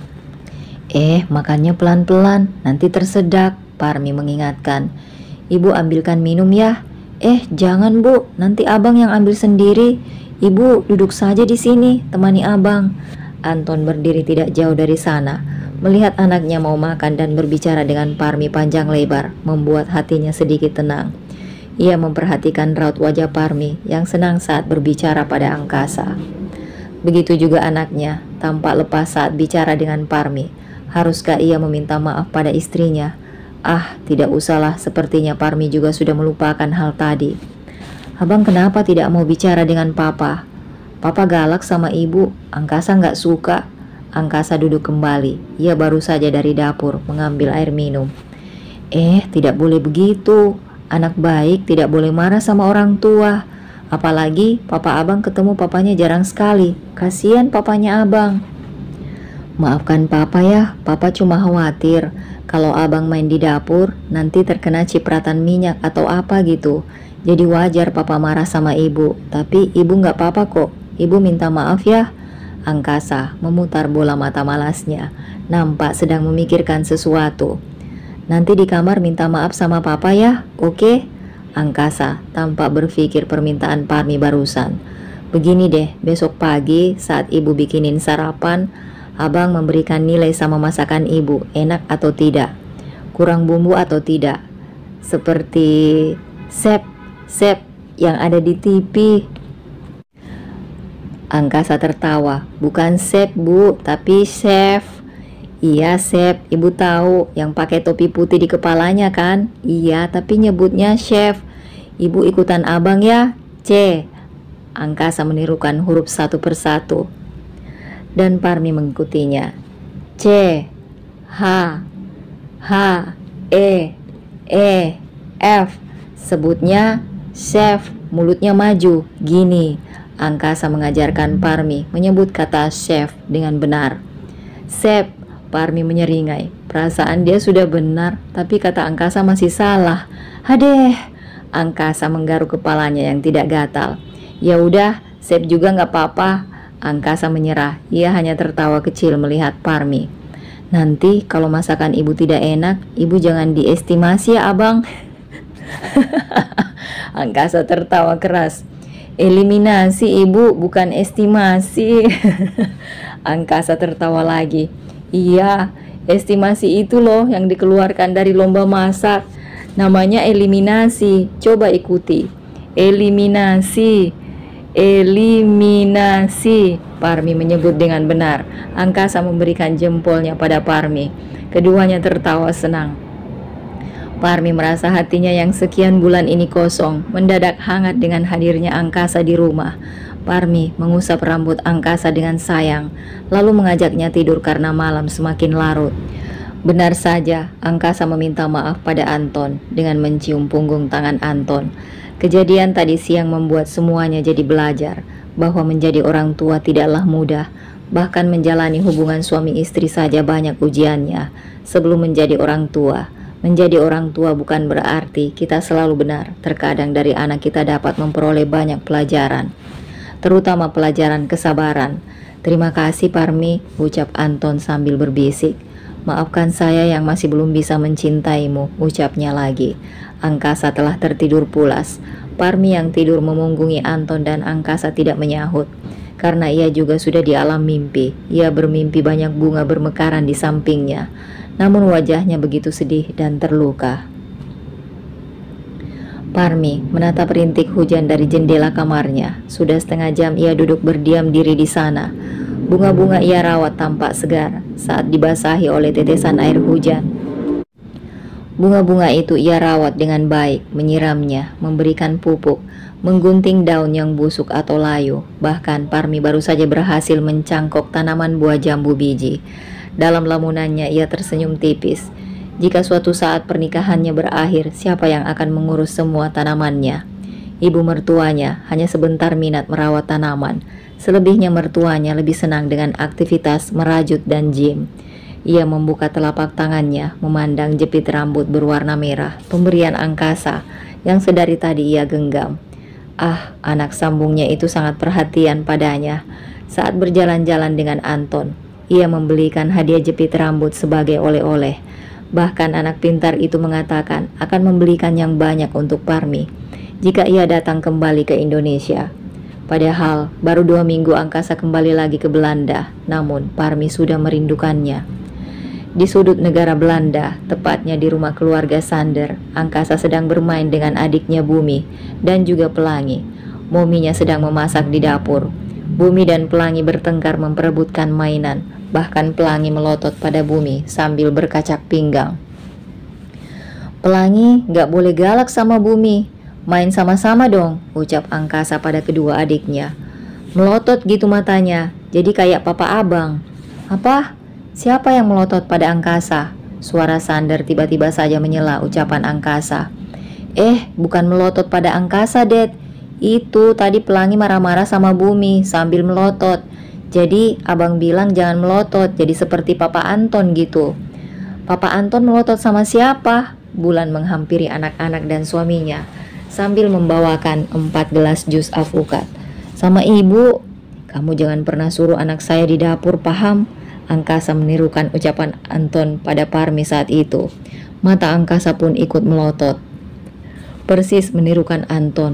Makannya pelan-pelan, nanti tersedak, Parmi mengingatkan. Ibu ambilkan minum ya. Jangan bu, nanti abang yang ambil sendiri. Ibu duduk saja di sini, temani abang. Anton berdiri tidak jauh dari sana. Melihat anaknya mau makan dan berbicara dengan Parmi panjang lebar, membuat hatinya sedikit tenang. Ia memperhatikan raut wajah Parmi yang senang saat berbicara pada Angkasa. Begitu juga anaknya, tampak lepas saat bicara dengan Parmi. Haruskah ia meminta maaf pada istrinya? Tidak usahlah, sepertinya Parmi juga sudah melupakan hal tadi. Abang kenapa tidak mau bicara dengan papa? Papa galak sama ibu, Angkasa nggak suka. Angkasa duduk kembali, ia baru saja dari dapur mengambil air minum. Tidak boleh begitu. Anak baik tidak boleh marah sama orang tua. Apalagi papa abang ketemu papanya jarang sekali. Kasihan papanya abang. Maafkan papa ya, papa cuma khawatir kalau abang main di dapur nanti terkena cipratan minyak atau apa gitu. Jadi wajar papa marah sama ibu, tapi ibu nggak apa-apa kok. Ibu minta maaf ya. Angkasa memutar bola mata malasnya, nampak sedang memikirkan sesuatu. Nanti di kamar minta maaf sama papa ya, oke? Angkasa tampak berpikir permintaan Parmi barusan. Begini deh, besok pagi saat ibu bikinin sarapan, abang memberikan nilai sama masakan ibu, enak atau tidak, kurang bumbu atau tidak. Seperti Chef yang ada di TV. Angkasa tertawa. Bukan chef bu, tapi chef. Iya chef, ibu tahu yang pakai topi putih di kepalanya kan? Iya, tapi nyebutnya chef. Ibu ikutan abang ya, C. Angkasa menirukan huruf satu persatu. Dan Parmi mengikutinya. C, H, E, F. Sebutnya chef, mulutnya maju, gini. Angkasa mengajarkan Parmi menyebut kata chef dengan benar. Chef, Parmi menyeringai. Perasaan dia sudah benar, tapi kata Angkasa masih salah. Hadeh. Angkasa menggaruk kepalanya yang tidak gatal. Ya udah, chef juga nggak apa-apa. Angkasa menyerah. Ia hanya tertawa kecil melihat Parmi. Nanti kalau masakan ibu tidak enak, ibu jangan diestimasi ya abang. Angkasa tertawa keras. Eliminasi ibu, bukan estimasi. Angkasa tertawa lagi. Iya, estimasi itu loh yang dikeluarkan dari lomba masak. Namanya eliminasi. Coba ikuti. Eliminasi. Parmi menyebut dengan benar. Angkasa memberikan jempolnya pada Parmi. Keduanya tertawa senang. Parmi merasa hatinya yang sekian bulan ini kosong mendadak hangat dengan hadirnya Angkasa di rumah. Parmi mengusap rambut Angkasa dengan sayang, lalu mengajaknya tidur karena malam semakin larut. Benar saja, Angkasa meminta maaf pada Anton dengan mencium punggung tangan Anton. Kejadian tadi siang membuat semuanya jadi belajar bahwa menjadi orang tua tidaklah mudah. Bahkan menjalani hubungan suami istri saja banyak ujiannya sebelum menjadi orang tua. Menjadi orang tua bukan berarti kita selalu benar. Terkadang dari anak kita dapat memperoleh banyak pelajaran, terutama pelajaran kesabaran. Terima kasih Parmi, ucap Anton sambil berbisik. Maafkan saya yang masih belum bisa mencintaimu, ucapnya lagi. Angkasa telah tertidur pulas. Parmi yang tidur memunggungi Anton dan Angkasa tidak menyahut. Karena ia juga sudah di alam mimpi. Ia bermimpi banyak bunga bermekaran di sampingnya. Namun wajahnya begitu sedih dan terluka. Parmi menatap rintik hujan dari jendela kamarnya. Sudah setengah jam ia duduk berdiam diri di sana. Bunga-bunga ia rawat tampak segar saat dibasahi oleh tetesan air hujan. Bunga-bunga itu ia rawat dengan baik, menyiramnya, memberikan pupuk, menggunting daun yang busuk atau layu. Bahkan Parmi baru saja berhasil mencangkok tanaman buah jambu biji. Dalam lamunannya ia tersenyum tipis. Jika suatu saat pernikahannya berakhir, siapa yang akan mengurus semua tanamannya? Ibu mertuanya hanya sebentar minat merawat tanaman. Selebihnya mertuanya lebih senang dengan aktivitas merajut dan gym. Ia membuka telapak tangannya, memandang jepit rambut berwarna merah, pemberian angkasa yang sedari tadi ia genggam. Ah, anak sambungnya itu sangat perhatian padanya. Saat berjalan-jalan dengan Anton, ia membelikan hadiah jepit rambut sebagai oleh-oleh. Bahkan anak pintar itu mengatakan akan membelikan yang banyak untuk Parmi jika ia datang kembali ke Indonesia. Padahal baru 2 minggu angkasa kembali lagi ke Belanda, namun Parmi sudah merindukannya. Di sudut negara Belanda, tepatnya di rumah keluarga Sander, angkasa sedang bermain dengan adiknya Bumi dan juga Pelangi. Mominya sedang memasak di dapur. Bumi dan Pelangi bertengkar memperebutkan mainan. Bahkan Pelangi melotot pada Bumi sambil berkacak pinggang. "Pelangi gak boleh galak sama Bumi, main sama-sama dong," ucap angkasa pada kedua adiknya. Melotot gitu matanya, jadi kayak papa abang. "Apa? Siapa yang melotot pada angkasa?" Suara Sander tiba-tiba saja menyela ucapan angkasa. Bukan melotot pada angkasa, Dad. Itu tadi Pelangi marah-marah sama Bumi sambil melotot. Jadi abang bilang jangan melotot, jadi seperti Papa Anton gitu. "Papa Anton melotot sama siapa?" Bulan menghampiri anak-anak dan suaminya sambil membawakan 4 gelas jus avukat. "Sama ibu." "Kamu jangan pernah suruh anak saya di dapur, paham?" Angkasa menirukan ucapan Anton pada Parmi saat itu. Mata angkasa pun ikut melotot, persis menirukan Anton.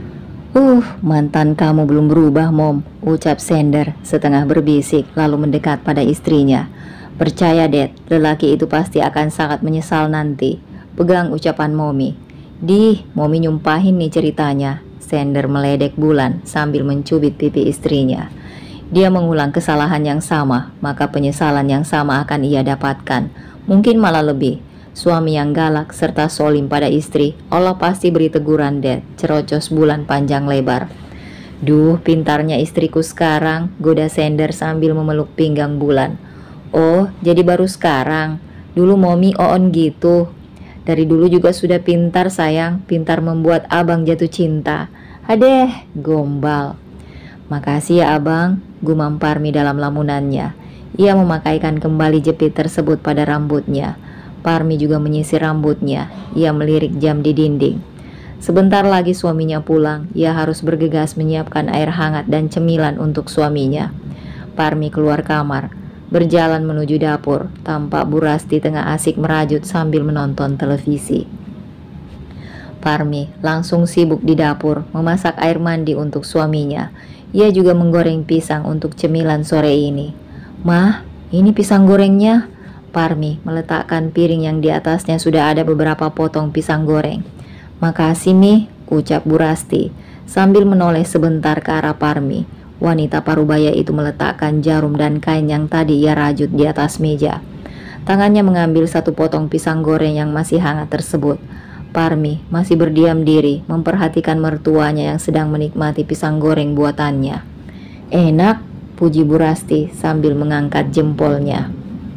Mantan kamu belum berubah, Mom," ucap Sander setengah berbisik lalu mendekat pada istrinya. "Percaya, Dad, lelaki itu pasti akan sangat menyesal nanti." Pegang ucapan Momi. Momi nyumpahin nih ceritanya." Sander meledek Bulan sambil mencubit pipi istrinya. Dia mengulang kesalahan yang sama, maka penyesalan yang sama akan ia dapatkan. Mungkin malah lebih. Suami yang galak serta solim pada istri, Allah pasti beri teguran, Dad, cerocos Bulan panjang lebar. "Duh, pintarnya istriku sekarang," goda Sander sambil memeluk pinggang Bulan. "Oh, jadi baru sekarang? Dulu Momi oon gitu." "Dari dulu juga sudah pintar sayang, pintar membuat abang jatuh cinta." "Adeh, gombal." "Makasih ya abang," gumam Parmi dalam lamunannya. Ia memakaikan kembali jepit tersebut pada rambutnya. Parmi juga menyisir rambutnya. Ia melirik jam di dinding. Sebentar lagi suaminya pulang. Ia harus bergegas menyiapkan air hangat dan cemilan untuk suaminya. Parmi keluar kamar, berjalan menuju dapur. Tampak Bu Rasti tengah asik merajut sambil menonton televisi. Parmi langsung sibuk di dapur memasak air mandi untuk suaminya. Ia juga menggoreng pisang untuk cemilan sore ini. "Mah, ini pisang gorengnya." Parmi meletakkan piring yang di atasnya sudah ada beberapa potong pisang goreng. "Makasih nih," ucap Bu Rasti sambil menoleh sebentar ke arah Parmi. Wanita parubaya itu meletakkan jarum dan kain yang tadi ia rajut di atas meja. Tangannya mengambil satu potong pisang goreng yang masih hangat tersebut. Parmi masih berdiam diri memperhatikan mertuanya yang sedang menikmati pisang goreng buatannya. "Enak," puji Bu Rasti sambil mengangkat jempolnya.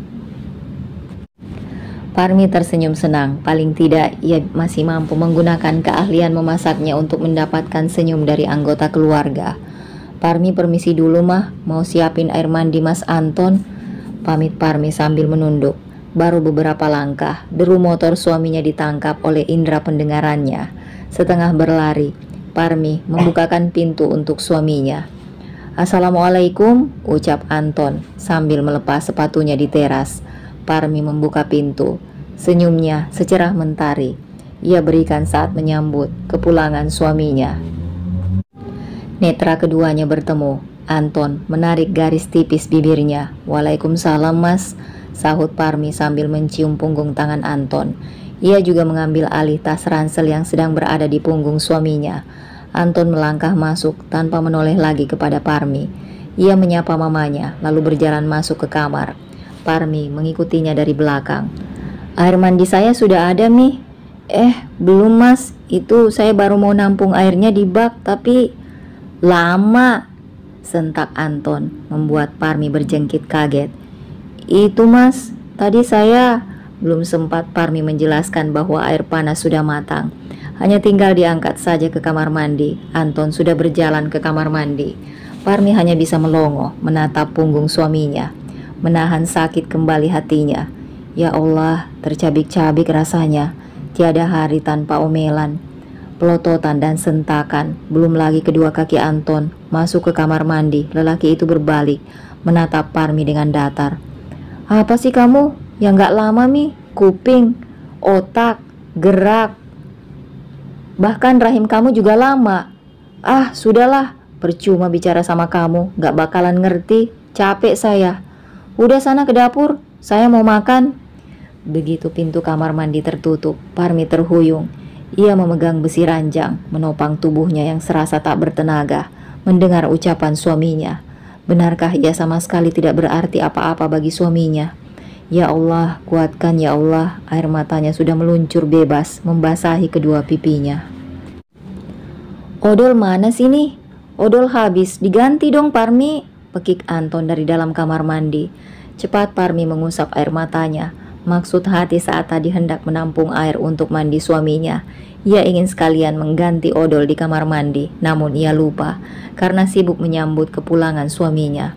Parmi tersenyum senang, paling tidak ia masih mampu menggunakan keahlian memasaknya untuk mendapatkan senyum dari anggota keluarga. "Parmi permisi dulu mah, mau siapin air mandi Mas Anton," pamit Parmi sambil menunduk. Baru beberapa langkah, deru motor suaminya ditangkap oleh indera pendengarannya. Setengah berlari, Parmi membukakan pintu untuk suaminya. "Assalamualaikum," ucap Anton sambil melepas sepatunya di teras. Parmi membuka pintu. Senyumnya secerah mentari. Ia berikan saat menyambut kepulangan suaminya. Netra keduanya bertemu. Anton menarik garis tipis bibirnya. "Waalaikumsalam, Mas," sahut Parmi sambil mencium punggung tangan Anton. Ia juga mengambil alih tas ransel yang sedang berada di punggung suaminya. Anton melangkah masuk tanpa menoleh lagi kepada Parmi. Ia menyapa mamanya lalu berjalan masuk ke kamar. Parmi mengikutinya dari belakang. "Air mandi saya sudah ada, Mi." Belum, Mas. Itu saya baru mau nampung airnya di bak, tapi..." "Lama," sentak Anton, membuat Parmi berjengkit kaget. "Itu, Mas, tadi saya..." Belum sempat Parmi menjelaskan bahwa air panas sudah matang. Hanya tinggal diangkat saja ke kamar mandi. Anton sudah berjalan ke kamar mandi. Parmi hanya bisa melongo, menatap punggung suaminya, menahan sakit kembali hatinya. Ya Allah, tercabik-cabik rasanya. Tiada hari tanpa omelan, pelototan dan sentakan. Belum lagi kedua kaki Anton masuk ke kamar mandi. Lelaki itu berbalik, menatap Parmi dengan datar. Apa sih kamu? Yang gak lama mi, kuping, otak, gerak. Bahkan rahim kamu juga lama. Ah, sudahlah, percuma bicara sama kamu, gak bakalan ngerti. Capek saya. Udah sana ke dapur, saya mau makan. Begitu pintu kamar mandi tertutup, Parmi terhuyung. Ia memegang besi ranjang, menopang tubuhnya yang serasa tak bertenaga, mendengar ucapan suaminya. Benarkah ia sama sekali tidak berarti apa-apa bagi suaminya? Ya Allah, kuatkan ya Allah. Air matanya sudah meluncur bebas, membasahi kedua pipinya. Odol mana sini? Odol habis, diganti dong Parmi, pekik Anton dari dalam kamar mandi. Cepat Parmi mengusap air matanya. Maksud hati saat tadi hendak menampung air untuk mandi suaminya. Ia ingin sekalian mengganti odol di kamar mandi, namun ia lupa karena sibuk menyambut kepulangan suaminya.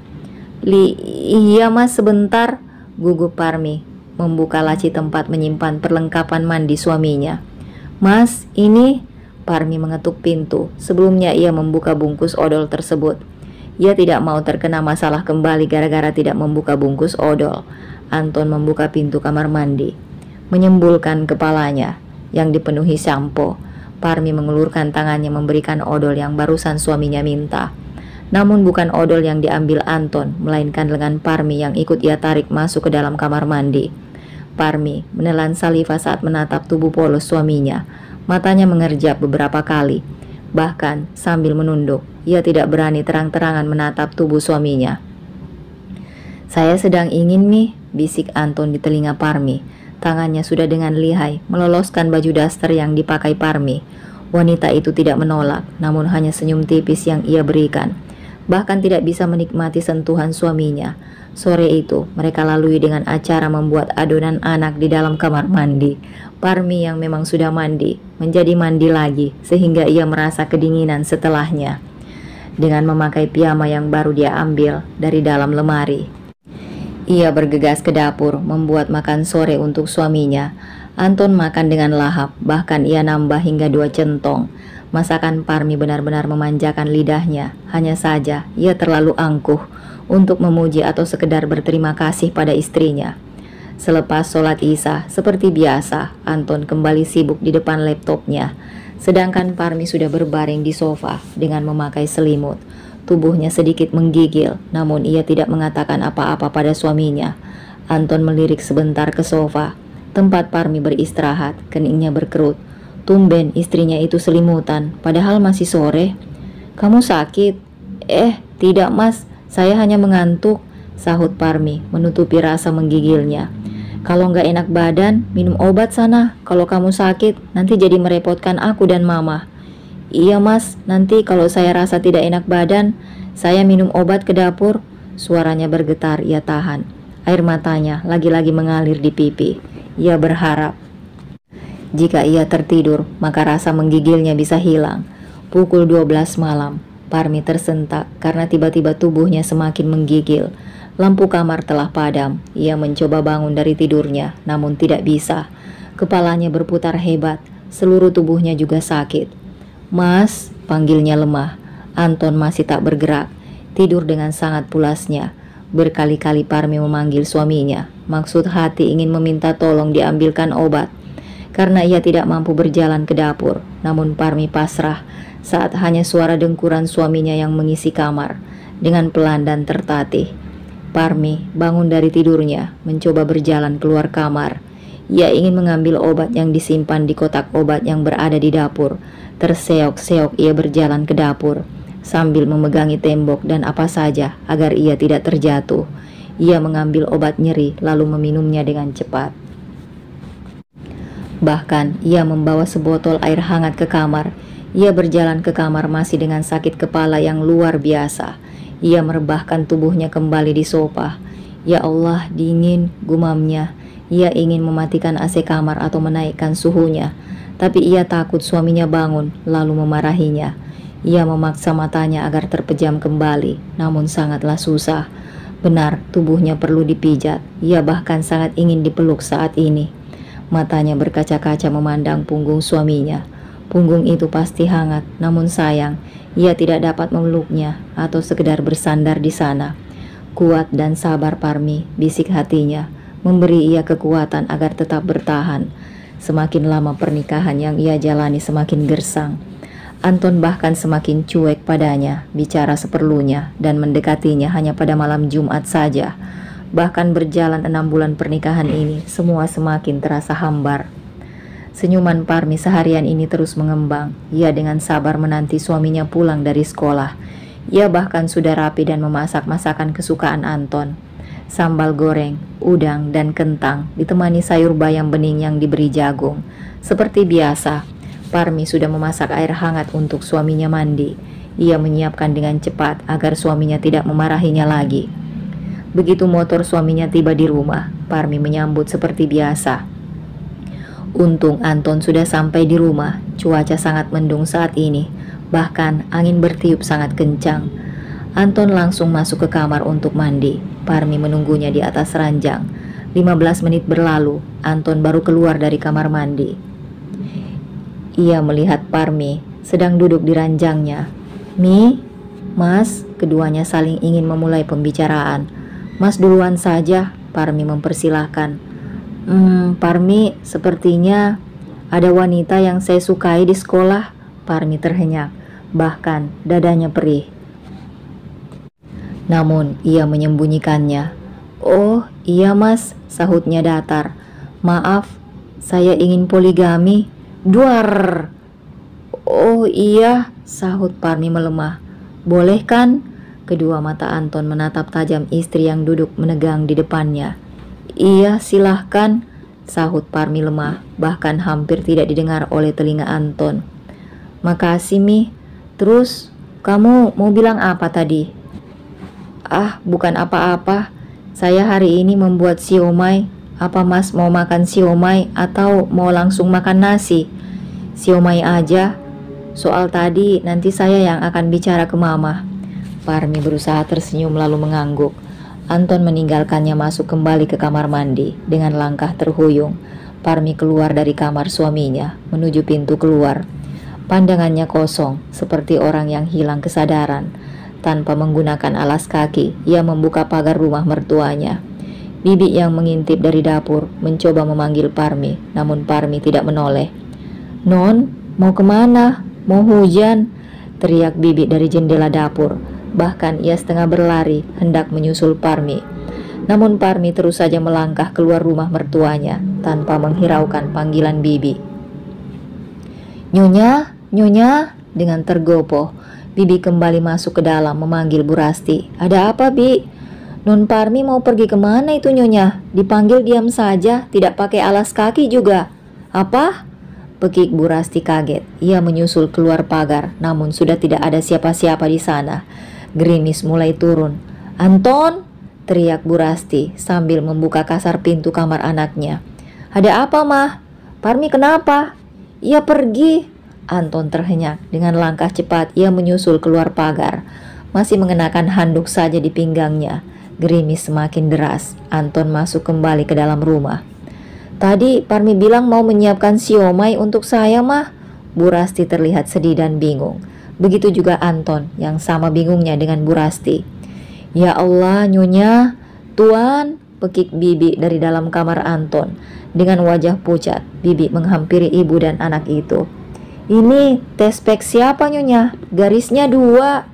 Iya mas, sebentar, gugup Parmi, membuka laci tempat menyimpan perlengkapan mandi suaminya. Mas, ini. Parmi mengetuk pintu. Sebelumnya ia membuka bungkus odol tersebut. Ia tidak mau terkena masalah kembali gara-gara tidak membuka bungkus odol. Anton membuka pintu kamar mandi, menyembulkan kepalanya yang dipenuhi sampo. Parmi mengulurkan tangannya memberikan odol yang barusan suaminya minta. Namun bukan odol yang diambil Anton, melainkan lengan Parmi yang ikut ia tarik masuk ke dalam kamar mandi. Parmi menelan saliva saat menatap tubuh polos suaminya. Matanya mengerjap beberapa kali. Bahkan sambil menunduk, ia tidak berani terang-terangan menatap tubuh suaminya. Saya sedang ingin nih, bisik Anton di telinga Parmi. Tangannya sudah dengan lihai meloloskan baju daster yang dipakai Parmi. Wanita itu tidak menolak, namun hanya senyum tipis yang ia berikan. Bahkan tidak bisa menikmati sentuhan suaminya. Sore itu mereka lalui dengan acara membuat adonan anak di dalam kamar mandi. Parmi yang memang sudah mandi menjadi mandi lagi, sehingga ia merasa kedinginan setelahnya. Dengan memakai piyama yang baru dia ambil dari dalam lemari, ia bergegas ke dapur membuat makan sore untuk suaminya. Anton makan dengan lahap, bahkan ia nambah hingga 2 centong. Masakan Parmi benar-benar memanjakan lidahnya. Hanya saja ia terlalu angkuh untuk memuji atau sekedar berterima kasih pada istrinya. Selepas sholat Isya, seperti biasa, Anton kembali sibuk di depan laptopnya. Sedangkan Parmi sudah berbaring di sofa dengan memakai selimut. Tubuhnya sedikit menggigil, namun ia tidak mengatakan apa-apa pada suaminya. Anton melirik sebentar ke sofa, tempat Parmi beristirahat, keningnya berkerut. Tumben istrinya itu selimutan, padahal masih sore. Kamu sakit? Tidak mas, saya hanya mengantuk, sahut Parmi menutupi rasa menggigilnya. Kalau nggak enak badan, minum obat sana. Kalau kamu sakit, nanti jadi merepotkan aku dan mama. Iya mas, nanti kalau saya rasa tidak enak badan, saya minum obat ke dapur. Suaranya bergetar, ia tahan. Air matanya lagi-lagi mengalir di pipi. Ia berharap jika ia tertidur, maka rasa menggigilnya bisa hilang. Pukul 12 malam, Parmi tersentak karena tiba-tiba tubuhnya semakin menggigil. Lampu kamar telah padam. Ia mencoba bangun dari tidurnya, namun tidak bisa. Kepalanya berputar hebat, seluruh tubuhnya juga sakit. Mas, panggilnya lemah. Anton masih tak bergerak, tidur dengan sangat pulasnya. Berkali-kali Parmi memanggil suaminya. Maksud hati ingin meminta tolong diambilkan obat, karena ia tidak mampu berjalan ke dapur. Namun Parmi pasrah saat hanya suara dengkuran suaminya yang mengisi kamar. Dengan pelan dan tertatih, Parmi bangun dari tidurnya, mencoba berjalan keluar kamar. Ia ingin mengambil obat yang disimpan di kotak obat yang berada di dapur. Terseok-seok ia berjalan ke dapur, sambil memegangi tembok dan apa saja agar ia tidak terjatuh. Ia mengambil obat nyeri lalu meminumnya dengan cepat. Bahkan ia membawa sebotol air hangat ke kamar. Ia berjalan ke kamar masih dengan sakit kepala yang luar biasa. Ia merebahkan tubuhnya kembali di sofa. Ya Allah, dingin, gumamnya. Ia ingin mematikan AC kamar atau menaikkan suhunya, tapi ia takut suaminya bangun lalu memarahinya. Ia memaksa matanya agar terpejam kembali, namun sangatlah susah. Benar, tubuhnya perlu dipijat. Ia bahkan sangat ingin dipeluk saat ini. Matanya berkaca-kaca memandang punggung suaminya. Punggung itu pasti hangat, namun sayang, ia tidak dapat memeluknya atau sekedar bersandar di sana. Kuat dan sabar Parmi, bisik hatinya, memberi ia kekuatan agar tetap bertahan. Semakin lama pernikahan yang ia jalani semakin gersang. Anton bahkan semakin cuek padanya, bicara seperlunya dan mendekatinya hanya pada malam Jumat saja. Bahkan berjalan 6 bulan pernikahan ini, semua semakin terasa hambar. Senyuman Parmi seharian ini terus mengembang. Ia dengan sabar menanti suaminya pulang dari sekolah. Ia bahkan sudah rapi dan memasak masakan kesukaan Anton. Sambal goreng, udang, dan kentang ditemani sayur bayam bening yang diberi jagung. Seperti biasa, Parmi sudah memasak air hangat untuk suaminya mandi. Ia menyiapkan dengan cepat agar suaminya tidak memarahinya lagi. Begitu motor suaminya tiba di rumah, Parmi menyambut seperti biasa. Untung Anton sudah sampai di rumah. Cuaca sangat mendung saat ini, bahkan angin bertiup sangat kencang. Anton langsung masuk ke kamar untuk mandi. Parmi menunggunya di atas ranjang. 15 menit berlalu, Anton baru keluar dari kamar mandi. Ia melihat Parmi sedang duduk di ranjangnya. "Mi, Mas," keduanya saling ingin memulai pembicaraan. "Mas duluan saja," Parmi mempersilahkan. Parmi, sepertinya ada wanita yang saya sukai di sekolah." Parmi terhenyak, bahkan dadanya perih. Namun ia menyembunyikannya. "Oh iya Mas," sahutnya datar. "Maaf, saya ingin poligami." Duar. "Oh iya," sahut Parmi melemah. "Boleh kan?" Kedua mata Anton menatap tajam istri yang duduk menegang di depannya. "Iya, silahkan," sahut Parmi lemah, bahkan hampir tidak didengar oleh telinga Anton. "Makasih Mi. Terus, kamu mau bilang apa tadi?" "Ah, bukan apa-apa. Saya hari ini membuat siomay. Apa Mas mau makan siomay atau mau langsung makan nasi?" "Siomay aja. Soal tadi nanti saya yang akan bicara ke Mama." Parmi berusaha tersenyum lalu mengangguk. Anton meninggalkannya masuk kembali ke kamar mandi dengan langkah terhuyung. Parmi keluar dari kamar suaminya menuju pintu keluar. Pandangannya kosong seperti orang yang hilang kesadaran. Tanpa menggunakan alas kaki, ia membuka pagar rumah mertuanya. Bibi yang mengintip dari dapur mencoba memanggil Parmi, namun Parmi tidak menoleh. "Non, mau kemana? Mau hujan?" teriak Bibi dari jendela dapur. Bahkan ia setengah berlari hendak menyusul Parmi. Namun Parmi terus saja melangkah keluar rumah mertuanya tanpa menghiraukan panggilan Bibi. "Nyonya, Nyonya," dengan tergopoh, Bibi kembali masuk ke dalam memanggil Bu Rasti. "Ada apa, Bi?" "Non Parmi mau pergi kemana itu Nyonya? Dipanggil diam saja, tidak pakai alas kaki juga." "Apa?" Pekik Bu Rasti kaget. Ia menyusul keluar pagar, namun sudah tidak ada siapa-siapa di sana. Gerimis mulai turun. "Anton!" teriak Bu Rasti sambil membuka kasar pintu kamar anaknya. "Ada apa, Mah? Parmi kenapa?" "Ia pergi." Anton terhenyak. Dengan langkah cepat ia menyusul keluar pagar. Masih mengenakan handuk saja di pinggangnya. Gerimis semakin deras. Anton masuk kembali ke dalam rumah. "Tadi Parmi bilang mau menyiapkan siomay untuk saya, Mah." Bu Rasti terlihat sedih dan bingung. Begitu juga Anton yang sama bingungnya dengan Bu Rasti. "Ya Allah, Nyonya, Tuan," pekik Bibi dari dalam kamar Anton. Dengan wajah pucat, Bibi menghampiri ibu dan anak itu. "Ini tes spek siapa Nyonya? Garisnya 2."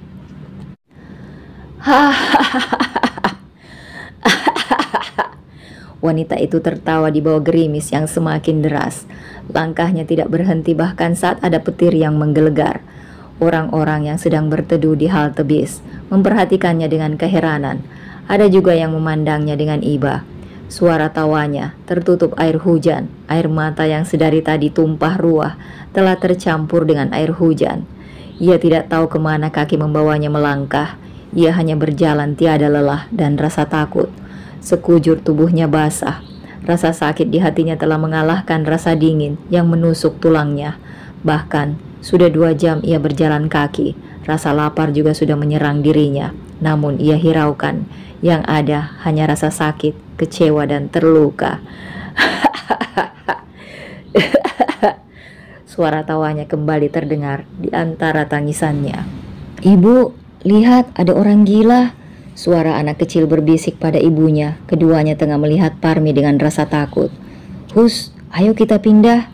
Wanita itu tertawa di bawah gerimis yang semakin deras. Langkahnya tidak berhenti bahkan saat ada petir yang menggelegar. Orang-orang yang sedang berteduh di halte bis memperhatikannya dengan keheranan. Ada juga yang memandangnya dengan iba. Suara tawanya tertutup air hujan. Air mata yang sedari tadi tumpah ruah telah tercampur dengan air hujan. Ia tidak tahu kemana kaki membawanya melangkah. Ia hanya berjalan tiada lelah dan rasa takut. Sekujur tubuhnya basah. Rasa sakit di hatinya telah mengalahkan rasa dingin yang menusuk tulangnya. Bahkan, sudah 2 jam ia berjalan kaki. Rasa lapar juga sudah menyerang dirinya. Namun ia hiraukan. Yang ada hanya rasa sakit, kecewa dan terluka. Suara tawanya kembali terdengar di antara tangisannya. "Ibu, lihat ada orang gila." Suara anak kecil berbisik pada ibunya. Keduanya tengah melihat Parmi dengan rasa takut. "Hus, ayo kita pindah."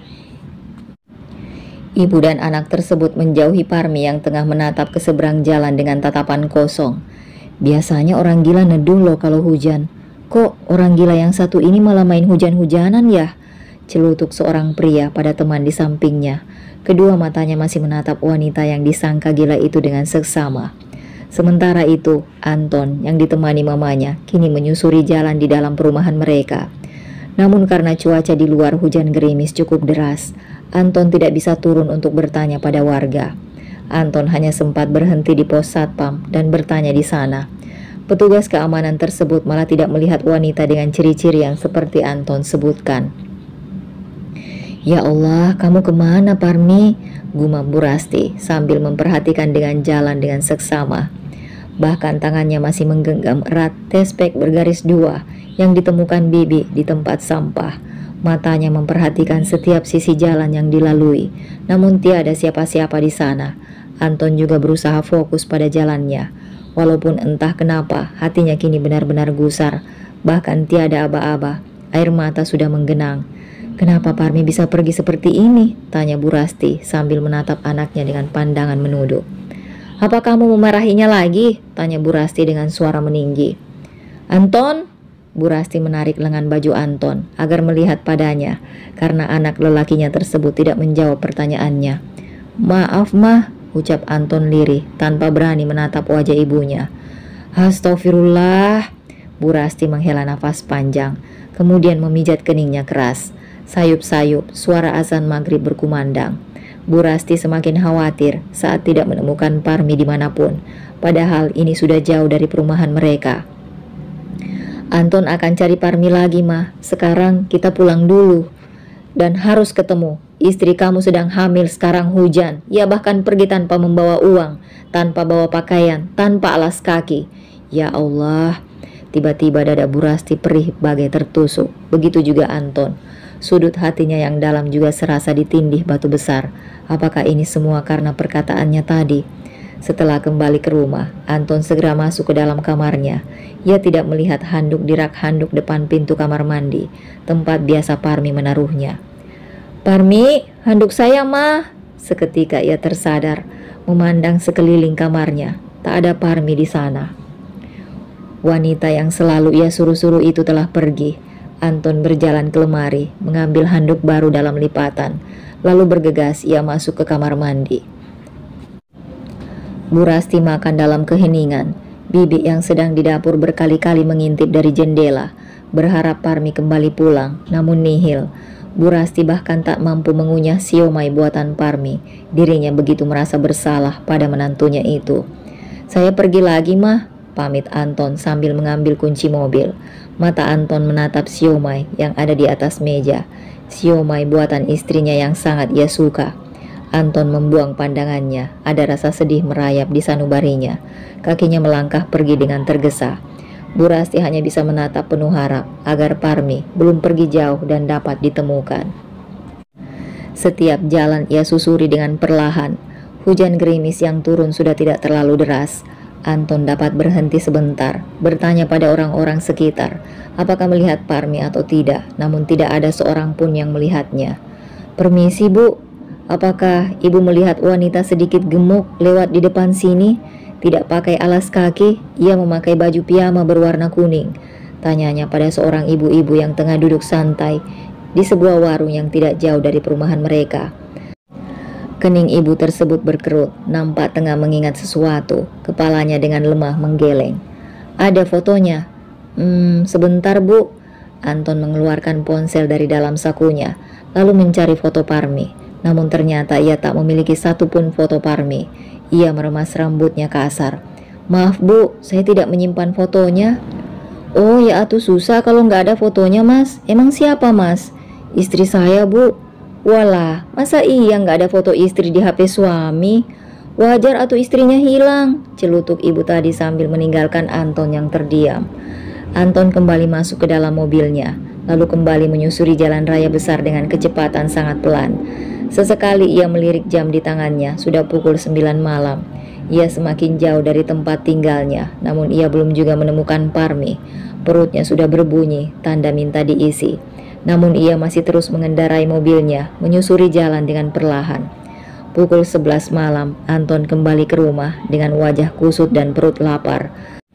Ibu dan anak tersebut menjauhi Parmi yang tengah menatap ke seberang jalan dengan tatapan kosong. "Biasanya orang gila neduh loh kalau hujan. Kok orang gila yang satu ini malah main hujan-hujanan ya?" Celutuk seorang pria pada teman di sampingnya. Kedua matanya masih menatap wanita yang disangka gila itu dengan seksama. Sementara itu, Anton yang ditemani mamanya kini menyusuri jalan di dalam perumahan mereka. Namun karena cuaca di luar hujan gerimis cukup deras, Anton tidak bisa turun untuk bertanya pada warga. Anton hanya sempat berhenti di pos satpam dan bertanya di sana. Petugas keamanan tersebut malah tidak melihat wanita dengan ciri-ciri yang seperti Anton sebutkan. "Ya Allah, kamu kemana Parmi?" gumam Bu Rasti sambil memperhatikan dengan jalan dengan seksama. Bahkan tangannya masih menggenggam erat tespek bergaris 2 yang ditemukan Bibi di tempat sampah. Matanya memperhatikan setiap sisi jalan yang dilalui, namun tiada siapa-siapa di sana. Anton juga berusaha fokus pada jalannya. Walaupun entah kenapa hatinya kini benar-benar gusar, bahkan tiada aba-aba, air mata sudah menggenang. "Kenapa Parmi bisa pergi seperti ini?" tanya Bu Rasti sambil menatap anaknya dengan pandangan menuduh. "Apa kamu memarahinya lagi?" tanya Bu Rasti dengan suara meninggi. "Anton?" Bu Rasti menarik lengan baju Anton agar melihat padanya karena anak lelakinya tersebut tidak menjawab pertanyaannya. "Maaf mah," ucap Anton lirih tanpa berani menatap wajah ibunya. "Astagfirullah." Bu Rasti menghela nafas panjang, kemudian memijat keningnya keras. Sayup-sayup suara azan maghrib berkumandang. Bu Rasti semakin khawatir saat tidak menemukan Parmi dimanapun, padahal ini sudah jauh dari perumahan mereka. "Anton akan cari Parmi lagi mah, sekarang kita pulang dulu. Dan harus ketemu, istri kamu sedang hamil sekarang hujan, ia bahkan pergi tanpa membawa uang, tanpa bawa pakaian, tanpa alas kaki." Ya Allah, tiba-tiba dada Bu Rasti perih bagai tertusuk, begitu juga Anton. Sudut hatinya yang dalam juga serasa ditindih batu besar. Apakah ini semua karena perkataannya tadi? Setelah kembali ke rumah, Anton segera masuk ke dalam kamarnya. Ia tidak melihat handuk di rak handuk depan pintu kamar mandi, tempat biasa Parmi menaruhnya. "Parmi, handuk saya mah." Seketika ia tersadar, memandang sekeliling kamarnya. Tak ada Parmi di sana. Wanita yang selalu ia suruh-suruh itu telah pergi. Anton berjalan ke lemari, mengambil handuk baru dalam lipatan, lalu bergegas ia masuk ke kamar mandi. Bu Rasti makan dalam keheningan. Bibi yang sedang di dapur berkali-kali mengintip dari jendela, berharap Parmi kembali pulang, namun nihil. Bu Rasti bahkan tak mampu mengunyah siomay buatan Parmi. Dirinya begitu merasa bersalah pada menantunya itu. "Saya pergi lagi mah," pamit Anton sambil mengambil kunci mobil. Mata Anton menatap siomay yang ada di atas meja. Siomay buatan istrinya yang sangat ia suka. Anton membuang pandangannya. Ada rasa sedih merayap di sanubarinya. Kakinya melangkah pergi dengan tergesa. Bu Rasti hanya bisa menatap penuh harap agar Parmi belum pergi jauh dan dapat ditemukan. Setiap jalan ia susuri dengan perlahan. Hujan gerimis yang turun sudah tidak terlalu deras. Anton dapat berhenti sebentar, bertanya pada orang-orang sekitar, apakah melihat Parmi atau tidak, namun tidak ada seorang pun yang melihatnya. "Permisi Bu, apakah Ibu melihat wanita sedikit gemuk lewat di depan sini? Tidak pakai alas kaki, ia memakai baju piyama berwarna kuning," tanyanya pada seorang ibu-ibu yang tengah duduk santai di sebuah warung yang tidak jauh dari perumahan mereka. Kening ibu tersebut berkerut, nampak tengah mengingat sesuatu. Kepalanya dengan lemah menggeleng. "Ada fotonya." Sebentar Bu." Anton mengeluarkan ponsel dari dalam sakunya, lalu mencari foto Parmi. Namun ternyata ia tak memiliki satupun foto Parmi. Ia meremas rambutnya kasar. "Maaf Bu, saya tidak menyimpan fotonya." Oh ya atuh susah kalau nggak ada fotonya mas. Emang siapa mas? Istri saya bu. Walah, masa iya nggak ada foto istri di HP suami? Wajar atau istrinya hilang, celutuk ibu tadi sambil meninggalkan Anton yang terdiam. Anton kembali masuk ke dalam mobilnya, lalu kembali menyusuri jalan raya besar dengan kecepatan sangat pelan. Sesekali ia melirik jam di tangannya, sudah pukul 9 malam. Ia semakin jauh dari tempat tinggalnya, namun ia belum juga menemukan Parmi. Perutnya sudah berbunyi, tanda minta diisi. Namun ia masih terus mengendarai mobilnya, menyusuri jalan dengan perlahan. Pukul 11 malam, Anton kembali ke rumah dengan wajah kusut dan perut lapar.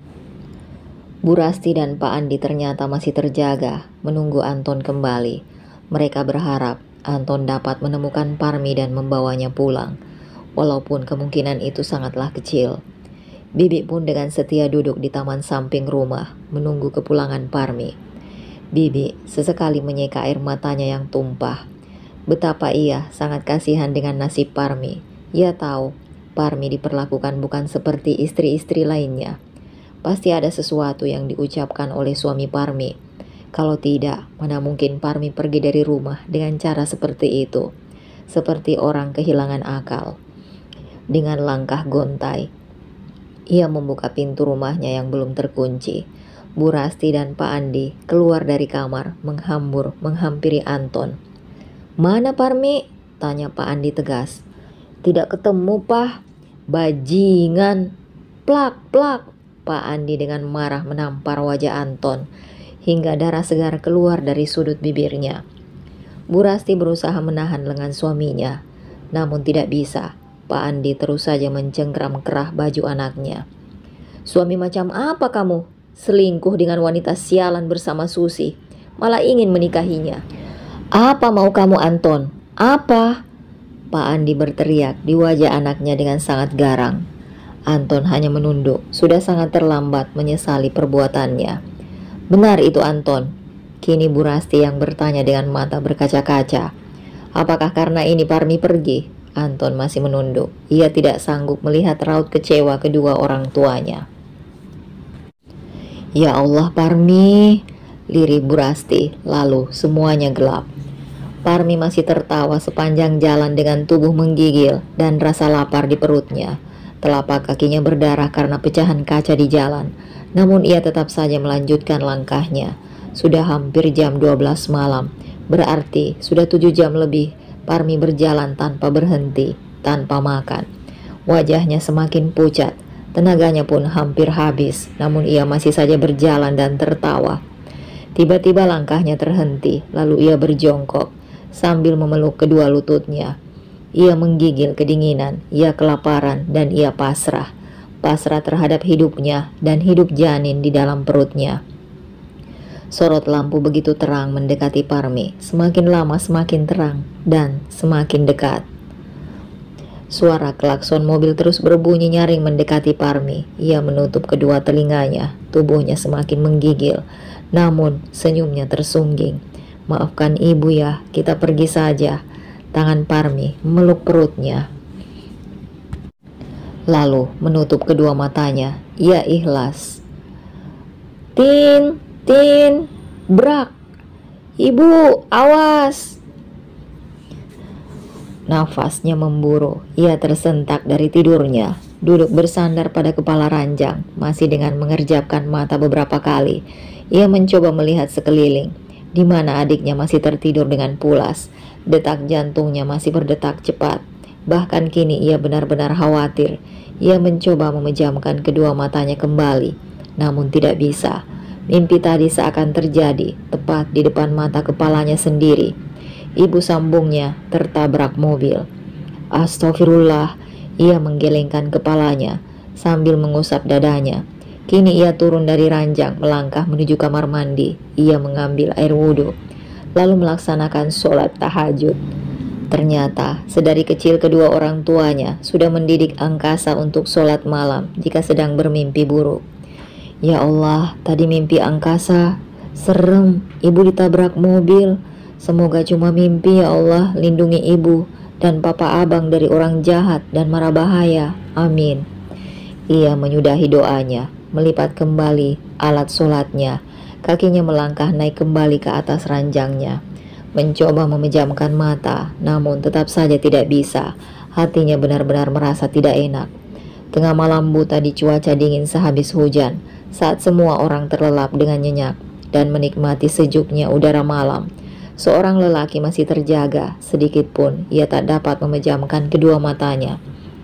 Bu Rasti dan Pak Andi ternyata masih terjaga, menunggu Anton kembali. Mereka berharap Anton dapat menemukan Parmi dan membawanya pulang, walaupun kemungkinan itu sangatlah kecil. Bibi pun dengan setia duduk di taman samping rumah, menunggu kepulangan Parmi. Bibi sesekali menyeka air matanya yang tumpah. Betapa ia sangat kasihan dengan nasib Parmi. Ia tahu Parmi diperlakukan bukan seperti istri-istri lainnya. Pasti ada sesuatu yang diucapkan oleh suami Parmi. Kalau tidak, mana mungkin Parmi pergi dari rumah dengan cara seperti itu. Seperti orang kehilangan akal. Dengan langkah gontai, ia membuka pintu rumahnya yang belum terkunci. Bu Rasti dan Pak Andi keluar dari kamar, menghampiri Anton. "Mana Parmi?" tanya Pak Andi tegas. "Tidak ketemu, Pak." "Bajingan." "Plak, plak." Pak Andi dengan marah menampar wajah Anton, hingga darah segar keluar dari sudut bibirnya. Bu Rasti berusaha menahan lengan suaminya, namun tidak bisa. Pak Andi terus saja mencengkram kerah baju anaknya. "Suami macam apa kamu? Selingkuh dengan wanita sialan bersama Susi, malah ingin menikahinya. Apa mau kamu Anton? Apa?" Pak Andi berteriak di wajah anaknya dengan sangat garang. Anton hanya menunduk, sudah sangat terlambat menyesali perbuatannya. "Benar itu Anton," kini Bu Rasti yang bertanya dengan mata berkaca-kaca. "Apakah karena ini Parmi pergi?" Anton masih menunduk. Ia tidak sanggup melihat raut kecewa kedua orang tuanya. "Ya Allah Parmi," lirih Bu Rasti, lalu semuanya gelap. Parmi masih tertawa sepanjang jalan dengan tubuh menggigil dan rasa lapar di perutnya. Telapak kakinya berdarah karena pecahan kaca di jalan, namun ia tetap saja melanjutkan langkahnya. Sudah hampir jam 12 malam, berarti sudah 7 jam lebih Parmi berjalan tanpa berhenti, tanpa makan. Wajahnya semakin pucat. Tenaganya pun hampir habis, namun ia masih saja berjalan dan tertawa. Tiba-tiba langkahnya terhenti, lalu ia berjongkok sambil memeluk kedua lututnya. Ia menggigil kedinginan, ia kelaparan, dan ia pasrah. Pasrah terhadap hidupnya dan hidup janin di dalam perutnya. Sorot lampu begitu terang mendekati Parmi, semakin lama semakin terang dan semakin dekat. Suara klakson mobil terus berbunyi nyaring mendekati Parmi. Ia menutup kedua telinganya, tubuhnya semakin menggigil, namun senyumnya tersungging. "Maafkan ibu ya, kita pergi saja." Tangan Parmi memeluk perutnya, lalu menutup kedua matanya. Ia ikhlas. "Tin, Tin, brak. Ibu, awas." Nafasnya memburu, ia tersentak dari tidurnya, duduk bersandar pada kepala ranjang, masih dengan mengerjapkan mata beberapa kali. Ia mencoba melihat sekeliling, di mana adiknya masih tertidur dengan pulas. Detak jantungnya masih berdetak cepat. Bahkan kini ia benar-benar khawatir. Ia mencoba memejamkan kedua matanya kembali, namun tidak bisa. Mimpi tadi seakan terjadi, tepat di depan mata kepalanya sendiri. Ibu sambungnya tertabrak mobil. Astagfirullah, ia menggelengkan kepalanya sambil mengusap dadanya. Kini ia turun dari ranjang, melangkah menuju kamar mandi. Ia mengambil air wudhu, lalu melaksanakan sholat tahajud. Ternyata sedari kecil kedua orang tuanya sudah mendidik angkasa untuk sholat malam jika sedang bermimpi buruk. "Ya Allah, tadi mimpi angkasa. Serem, ibu ditabrak mobil. Semoga cuma mimpi ya Allah, lindungi ibu dan papa abang dari orang jahat dan mara bahaya. Amin." Ia menyudahi doanya, melipat kembali alat sholatnya. Kakinya melangkah naik kembali ke atas ranjangnya. Mencoba memejamkan mata, namun tetap saja tidak bisa. Hatinya benar-benar merasa tidak enak. Tengah malam buta di cuaca dingin sehabis hujan, saat semua orang terlelap dengan nyenyak dan menikmati sejuknya udara malam, seorang lelaki masih terjaga. Sedikit pun ia tak dapat memejamkan kedua matanya.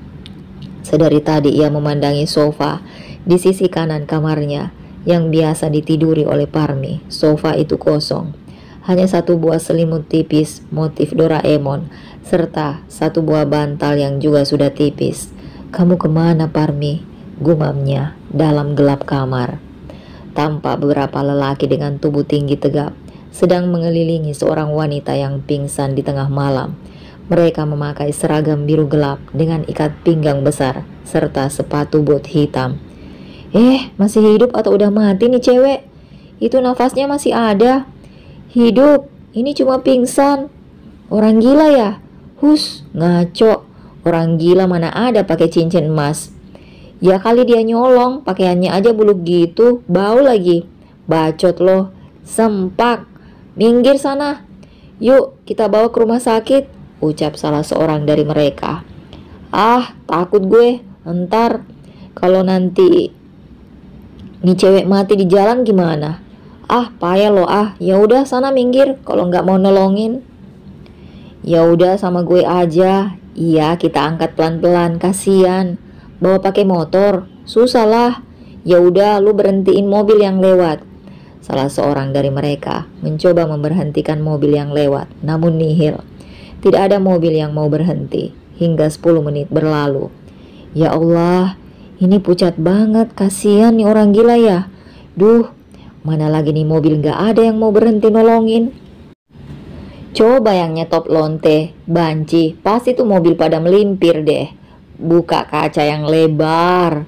Sedari tadi ia memandangi sofa di sisi kanan kamarnya yang biasa ditiduri oleh Parmi. Sofa itu kosong. Hanya satu buah selimut tipis motif Doraemon serta satu buah bantal yang juga sudah tipis. "Kamu kemana, Parmi?" gumamnya dalam gelap kamar. Tampak beberapa lelaki dengan tubuh tinggi tegap sedang mengelilingi seorang wanita yang pingsan di tengah malam. Mereka memakai seragam biru gelap dengan ikat pinggang besar serta sepatu bot hitam. Masih hidup atau udah mati nih cewek? Itu nafasnya masih ada. Hidup, ini cuma pingsan. Orang gila ya? Hus, ngaco. Orang gila mana ada pakai cincin emas. Ya kali dia nyolong, pakaiannya aja buluk gitu, bau lagi. Bacot loh, sempak. Minggir sana. Yuk, kita bawa ke rumah sakit, ucap salah seorang dari mereka. Ah, takut gue. Ntar kalau nanti nih cewek mati di jalan gimana? Ah, payah lo ah. Ya udah sana minggir kalau nggak mau nolongin. Ya udah sama gue aja. Iya, kita angkat pelan-pelan, kasihan. Bawa pakai motor, susah lah. Ya udah, lu berhentiin mobil yang lewat. Salah seorang dari mereka mencoba memberhentikan mobil yang lewat, namun nihil. Tidak ada mobil yang mau berhenti hingga 10 menit berlalu. Ya Allah, ini pucat banget, kasihan nih orang gila ya. Duh, mana lagi nih mobil gak ada yang mau berhenti nolongin. Coba yang nyetop lonte, banci, pasti tuh mobil pada melimpir deh. Buka kaca yang lebar.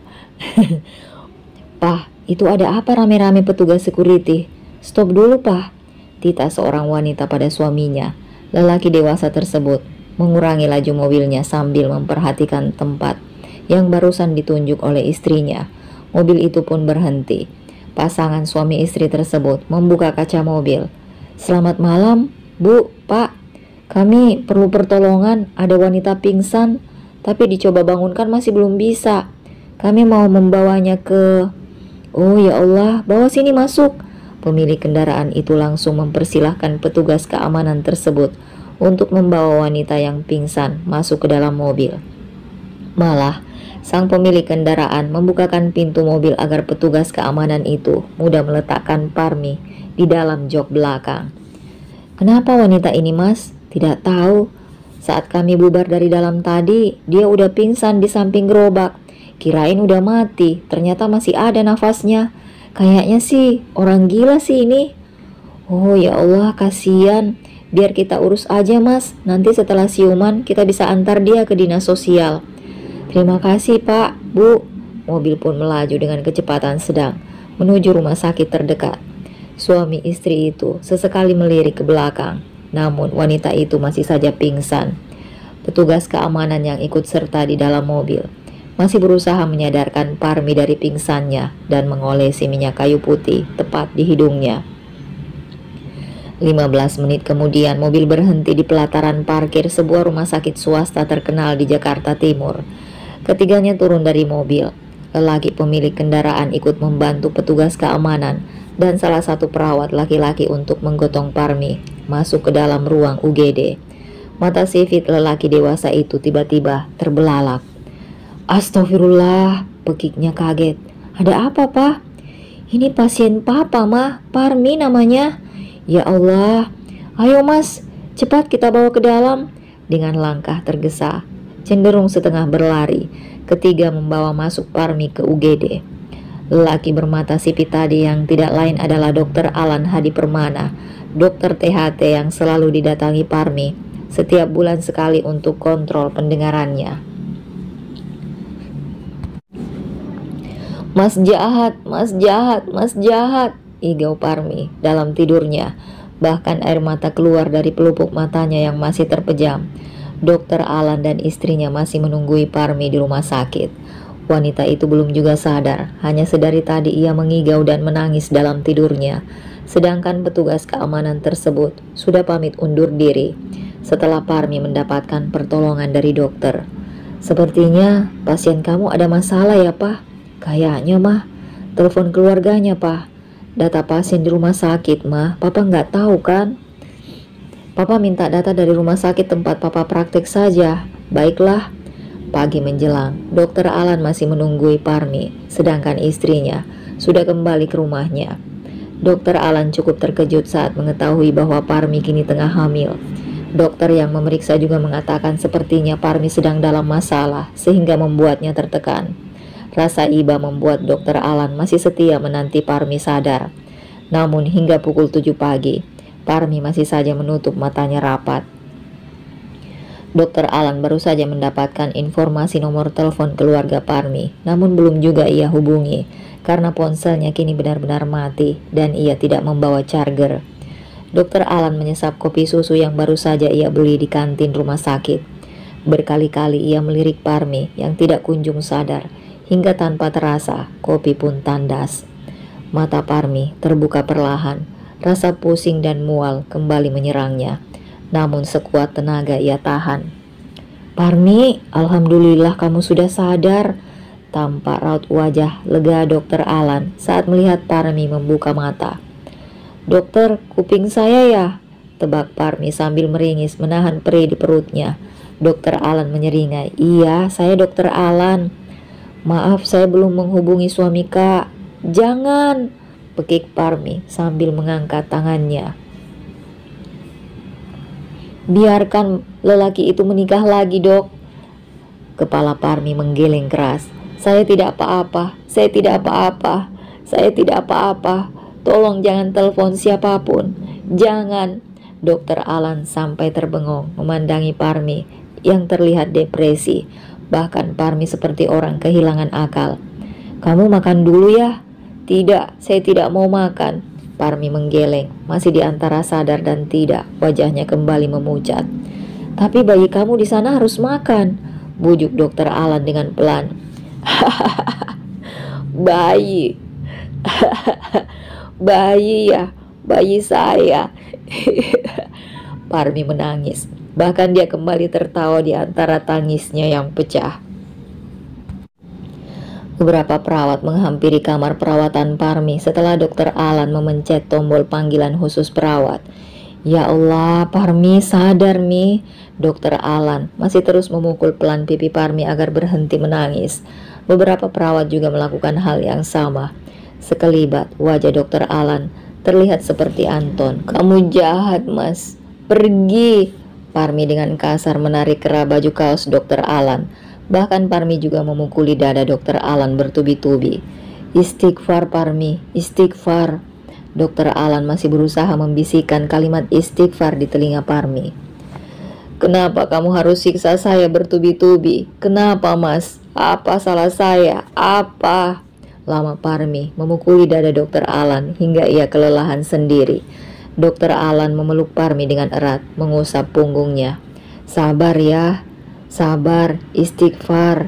Pah, itu ada apa rame-rame petugas security? Stop dulu, Pah. Tita seorang wanita pada suaminya. Lelaki dewasa tersebut mengurangi laju mobilnya sambil memperhatikan tempat yang barusan ditunjuk oleh istrinya. Mobil itu pun berhenti. Pasangan suami istri tersebut membuka kaca mobil. "Selamat malam, Bu, Pak. Kami perlu pertolongan, ada wanita pingsan, tapi dicoba bangunkan masih belum bisa. Kami mau membawanya ke..." "Oh ya Allah, bawa sini masuk." Pemilik kendaraan itu langsung mempersilahkan petugas keamanan tersebut untuk membawa wanita yang pingsan masuk ke dalam mobil. Malah, sang pemilik kendaraan membukakan pintu mobil agar petugas keamanan itu mudah meletakkan Parmi di dalam jok belakang. "Kenapa wanita ini, Mas?" "Tidak tahu. Saat kami bubar dari dalam tadi, dia udah pingsan di samping gerobak. Kirain udah mati, ternyata masih ada nafasnya. Kayaknya sih orang gila sih ini." "Oh ya Allah, kasihan. Biar kita urus aja, Mas. Nanti setelah siuman kita bisa antar dia ke dinas sosial." "Terima kasih, Pak, Bu." Mobil pun melaju dengan kecepatan sedang menuju rumah sakit terdekat. Suami istri itu sesekali melirik ke belakang, namun wanita itu masih saja pingsan. Petugas keamanan yang ikut serta di dalam mobil masih berusaha menyadarkan Parmi dari pingsannya dan mengolesi minyak kayu putih tepat di hidungnya. 15 menit kemudian mobil berhenti di pelataran parkir sebuah rumah sakit swasta terkenal di Jakarta Timur. Ketiganya turun dari mobil. Lelaki pemilik kendaraan ikut membantu petugas keamanan dan salah satu perawat laki-laki untuk menggotong Parmi masuk ke dalam ruang UGD. Mata sipit lelaki dewasa itu tiba-tiba terbelalak. "Astagfirullah," pekiknya kaget. "Ada apa, Pak?" "Ini pasien Papa, Mah. Parmi namanya." "Ya Allah, ayo Mas, cepat kita bawa ke dalam." Dengan langkah tergesa, cenderung setengah berlari, ketiga membawa masuk Parmi ke UGD. Lelaki bermata sipit tadi yang tidak lain adalah Dr. Alan Hadi Permana, dokter THT yang selalu didatangi Parmi setiap bulan sekali untuk kontrol pendengarannya. "Mas jahat, Mas jahat, Mas jahat," igau Parmi dalam tidurnya. Bahkan air mata keluar dari pelupuk matanya yang masih terpejam. Dokter Alan dan istrinya masih menunggui Parmi di rumah sakit. Wanita itu belum juga sadar, hanya sedari tadi ia mengigau dan menangis dalam tidurnya. Sedangkan petugas keamanan tersebut sudah pamit undur diri setelah Parmi mendapatkan pertolongan dari dokter. Sepertinya pasien kamu ada masalah ya, Pak? Kayaknya, Mah. Telepon keluarganya, Pak. Data pasien di rumah sakit, Mah. Papa nggak tahu kan? Papa minta data dari rumah sakit tempat Papa praktek saja. Baiklah. Pagi menjelang, Dokter Alan masih menunggui Parmi, sedangkan istrinya sudah kembali ke rumahnya. Dokter Alan cukup terkejut saat mengetahui bahwa Parmi kini tengah hamil. Dokter yang memeriksa juga mengatakan sepertinya Parmi sedang dalam masalah, sehingga membuatnya tertekan. Rasa iba membuat Dokter Alan masih setia menanti Parmi sadar. Namun hingga pukul 7 pagi, Parmi masih saja menutup matanya rapat. Dokter Alan baru saja mendapatkan informasi nomor telepon keluarga Parmi, namun belum juga ia hubungi karena ponselnya kini benar-benar mati dan ia tidak membawa charger. Dokter Alan menyesap kopi susu yang baru saja ia beli di kantin rumah sakit. Berkali-kali ia melirik Parmi yang tidak kunjung sadar, hingga tanpa terasa kopi pun tandas. Mata Parmi terbuka perlahan, rasa pusing dan mual kembali menyerangnya. Namun sekuat tenaga ia tahan. Parmi, alhamdulillah kamu sudah sadar. Tampak raut wajah lega Dokter Alan saat melihat Parmi membuka mata. Dokter, kuping saya ya? Tebak Parmi sambil meringis menahan perih di perutnya. Dokter Alan menyeringai. Iya, saya Dokter Alan. Maaf, saya belum menghubungi suami Kak. Jangan, pekik Parmi sambil mengangkat tangannya. Biarkan lelaki itu menikah lagi, Dok. Kepala Parmi menggeleng keras. Saya tidak apa-apa, saya tidak apa-apa, saya tidak apa-apa. Tolong jangan telepon siapapun. Jangan. Dokter Alan sampai terbengong memandangi Parmi yang terlihat depresi. Bahkan Parmi seperti orang kehilangan akal. Kamu makan dulu ya? Tidak, saya tidak mau makan. Parmi menggeleng, masih di antara sadar dan tidak. Wajahnya kembali memucat. Tapi bayi kamu di sana harus makan, bujuk Dokter Alan dengan pelan. Bayi. Bayi ya, bayi saya. Parmi menangis. Bahkan dia kembali tertawa di antara tangisnya yang pecah. Beberapa perawat menghampiri kamar perawatan Parmi setelah Dokter Alan memencet tombol panggilan khusus perawat. Ya Allah, Parmi sadar Mi. Dokter Alan masih terus memukul pelan pipi Parmi agar berhenti menangis. Beberapa perawat juga melakukan hal yang sama. Sekelibat wajah Dokter Alan terlihat seperti Anton. Kamu jahat, Mas. Pergi. Parmi dengan kasar menarik kera baju kaos Dokter Alan. Bahkan Parmi juga memukuli dada Dokter Alan bertubi-tubi. Istighfar Parmi, istighfar. Dokter Alan masih berusaha membisikkan kalimat istighfar di telinga Parmi. Kenapa kamu harus siksa saya bertubi-tubi? Kenapa, Mas? Apa salah saya? Apa? Lama Parmi memukuli dada Dokter Alan hingga ia kelelahan sendiri. Dokter Alan memeluk Parmi dengan erat, mengusap punggungnya. Sabar ya. Sabar, istighfar.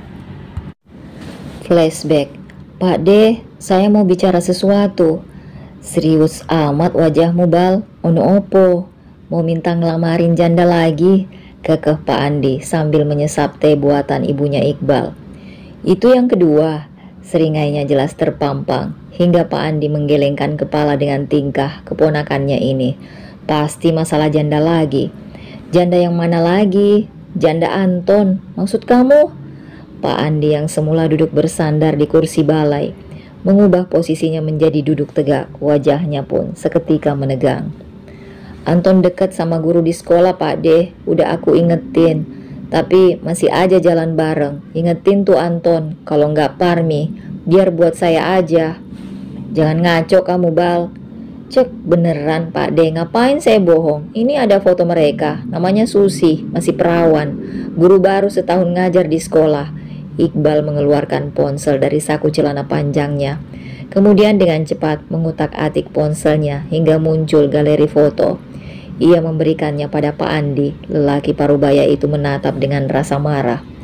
Flashback. Pak D, saya mau bicara sesuatu. Serius amat wajahmu, Bal. Ono opo? Mau minta ngelamarin janda lagi? Kekeh Pak Andi sambil menyesap teh buatan ibunya Iqbal. Itu yang kedua. Seringainya jelas terpampang hingga Pak Andi menggelengkan kepala dengan tingkah keponakannya ini. Pasti masalah janda lagi. Janda yang mana lagi? Janda Anton, maksud kamu? Pak Andi yang semula duduk bersandar di kursi balai, mengubah posisinya menjadi duduk tegak, wajahnya pun seketika menegang. Anton dekat sama guru di sekolah, Pak D, udah aku ingetin, tapi masih aja jalan bareng. Ingetin tuh Anton, kalau nggak Parmi, biar buat saya aja. Jangan ngaco kamu, Bal. Cek beneran Pak D, ngapain saya bohong? Ini ada foto mereka, namanya Susi, masih perawan, guru baru setahun ngajar di sekolah. Iqbal mengeluarkan ponsel dari saku celana panjangnya. Kemudian dengan cepat mengutak-atik ponselnya hingga muncul galeri foto. Ia memberikannya pada Pak Andi. Lelaki parubaya itu menatap dengan rasa marah.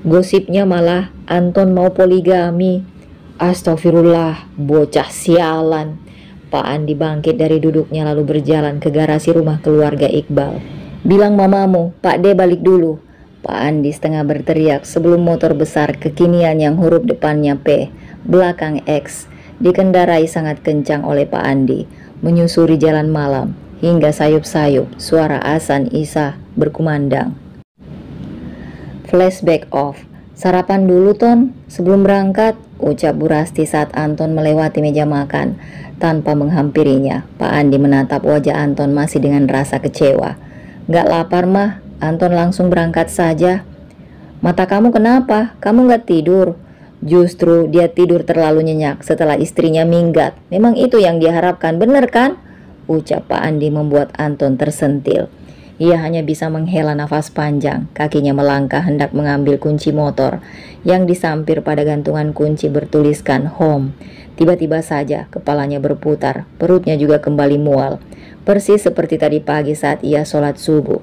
Gosipnya malah Anton mau poligami. Astagfirullah, bocah sialan. Pak Andi bangkit dari duduknya lalu berjalan ke garasi rumah keluarga Iqbal. Bilang mamamu, Pak D balik dulu. Pak Andi setengah berteriak sebelum motor besar kekinian yang huruf depannya P, belakang X, dikendarai sangat kencang oleh Pak Andi, menyusuri jalan malam, hingga sayup-sayup suara azan Isya berkumandang. Flashback off. Sarapan dulu Ton, sebelum berangkat, ucap Bu Rasti saat Anton melewati meja makan. Tanpa menghampirinya, Pak Andi menatap wajah Anton masih dengan rasa kecewa. Gak lapar mah, Anton langsung berangkat saja. Mata kamu kenapa? Kamu gak tidur? Justru dia tidur terlalu nyenyak setelah istrinya minggat. Memang itu yang diharapkan, bener kan? Ucap Pak Andi membuat Anton tersentil. Ia hanya bisa menghela nafas panjang, kakinya melangkah hendak mengambil kunci motor yang disampir pada gantungan kunci bertuliskan home. Tiba-tiba saja kepalanya berputar, perutnya juga kembali mual, persis seperti tadi pagi saat ia sholat subuh.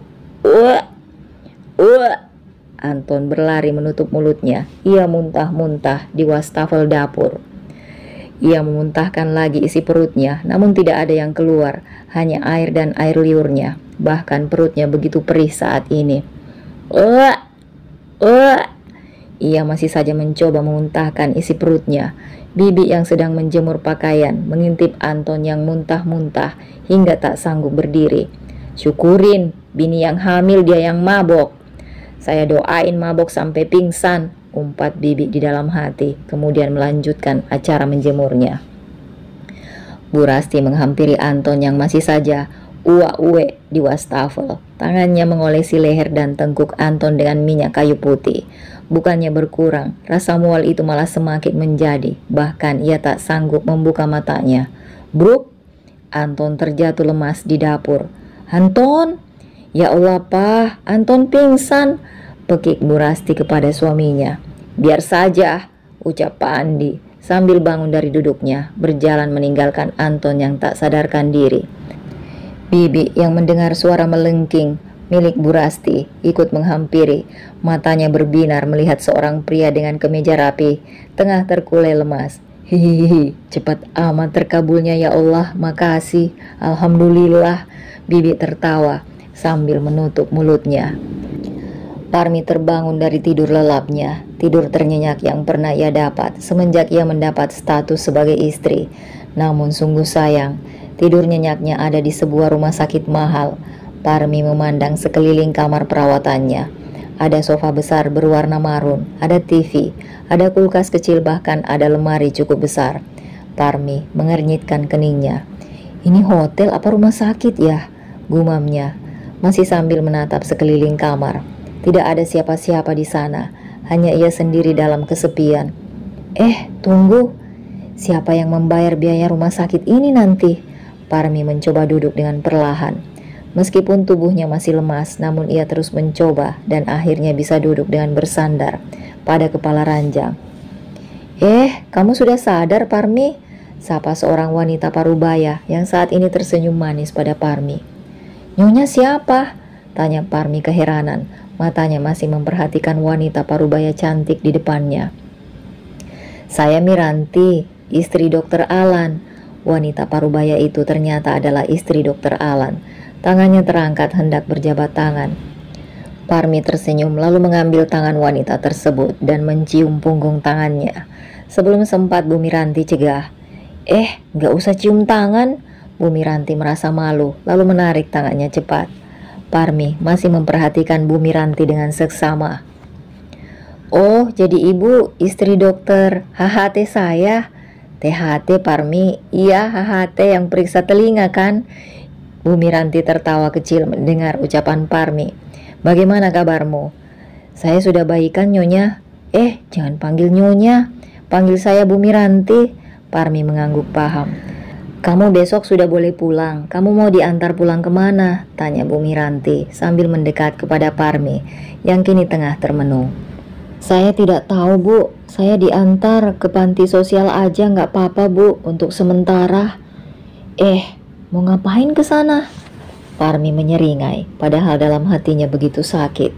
Anton berlari menutup mulutnya. Ia muntah-muntah di wastafel dapur. Ia memuntahkan lagi isi perutnya, namun tidak ada yang keluar, hanya air dan air liurnya. Bahkan perutnya begitu perih saat ini. Ia masih saja mencoba memuntahkan isi perutnya. Bibi yang sedang menjemur pakaian mengintip Anton yang muntah-muntah hingga tak sanggup berdiri. Syukurin, bini yang hamil dia yang mabok. Saya doain mabok sampai pingsan, umpat Bibi di dalam hati, kemudian melanjutkan acara menjemurnya. Bu Rasti menghampiri Anton yang masih saja uwe di wastafel. Tangannya mengolesi leher dan tengkuk Anton dengan minyak kayu putih. Bukannya berkurang, rasa mual itu malah semakin menjadi. Bahkan ia tak sanggup membuka matanya. Bruk, Anton terjatuh lemas di dapur. Anton, ya Allah Pak, Anton pingsan, pekik Bu Rasti kepada suaminya. Biar saja, ucap Pak Andi sambil bangun dari duduknya, berjalan meninggalkan Anton yang tak sadarkan diri. Bibi yang mendengar suara melengking milik Bu Rasti ikut menghampiri. Matanya berbinar melihat seorang pria dengan kemeja rapi tengah terkulai lemas. Hihihi, cepat amat terkabulnya ya Allah, makasih, alhamdulillah. Bibi tertawa sambil menutup mulutnya. Parmi terbangun dari tidur lelapnya, tidur ternyenyak yang pernah ia dapat semenjak ia mendapat status sebagai istri. Namun sungguh sayang, tidur nyenyaknya ada di sebuah rumah sakit mahal. Parmi memandang sekeliling kamar perawatannya. Ada sofa besar berwarna marun, ada TV, ada kulkas kecil, bahkan ada lemari cukup besar. Parmi mengernyitkan keningnya. Ini hotel apa rumah sakit ya? Gumamnya, masih sambil menatap sekeliling kamar. Tidak ada siapa-siapa di sana, hanya ia sendiri dalam kesepian. Tunggu, siapa yang membayar biaya rumah sakit ini nanti? Parmi mencoba duduk dengan perlahan. Meskipun tubuhnya masih lemas, namun ia terus mencoba dan akhirnya bisa duduk dengan bersandar pada kepala ranjang. Kamu sudah sadar Parmi? Sapa seorang wanita parubaya yang saat ini tersenyum manis pada Parmi. Nyonya siapa? Tanya Parmi keheranan. Matanya masih memperhatikan wanita parubaya cantik di depannya. Saya Miranti, istri Dokter Alan. Wanita parubaya itu ternyata adalah istri Dokter Alan. Tangannya terangkat hendak berjabat tangan. Parmi tersenyum lalu mengambil tangan wanita tersebut dan mencium punggung tangannya. Sebelum sempat Bu Miranti cegah. Gak usah cium tangan. Bu Miranti merasa malu lalu menarik tangannya cepat. Parmi masih memperhatikan Bu Miranti dengan seksama. Oh, jadi ibu istri dokter HHT saya. THT Parmi, iya HHT yang periksa telinga kan? Bu Miranti tertawa kecil mendengar ucapan Parmi. Bagaimana kabarmu? Saya sudah baikan Nyonya. Jangan panggil Nyonya, panggil saya Bu Miranti. Parmi mengangguk paham. Kamu besok sudah boleh pulang. Kamu mau diantar pulang kemana? Tanya Bu Miranti sambil mendekat kepada Parmi yang kini tengah termenung. Saya tidak tahu Bu, saya diantar ke panti sosial aja nggak apa-apa Bu untuk sementara. Mau ngapain ke sana? Parmi menyeringai, padahal dalam hatinya begitu sakit.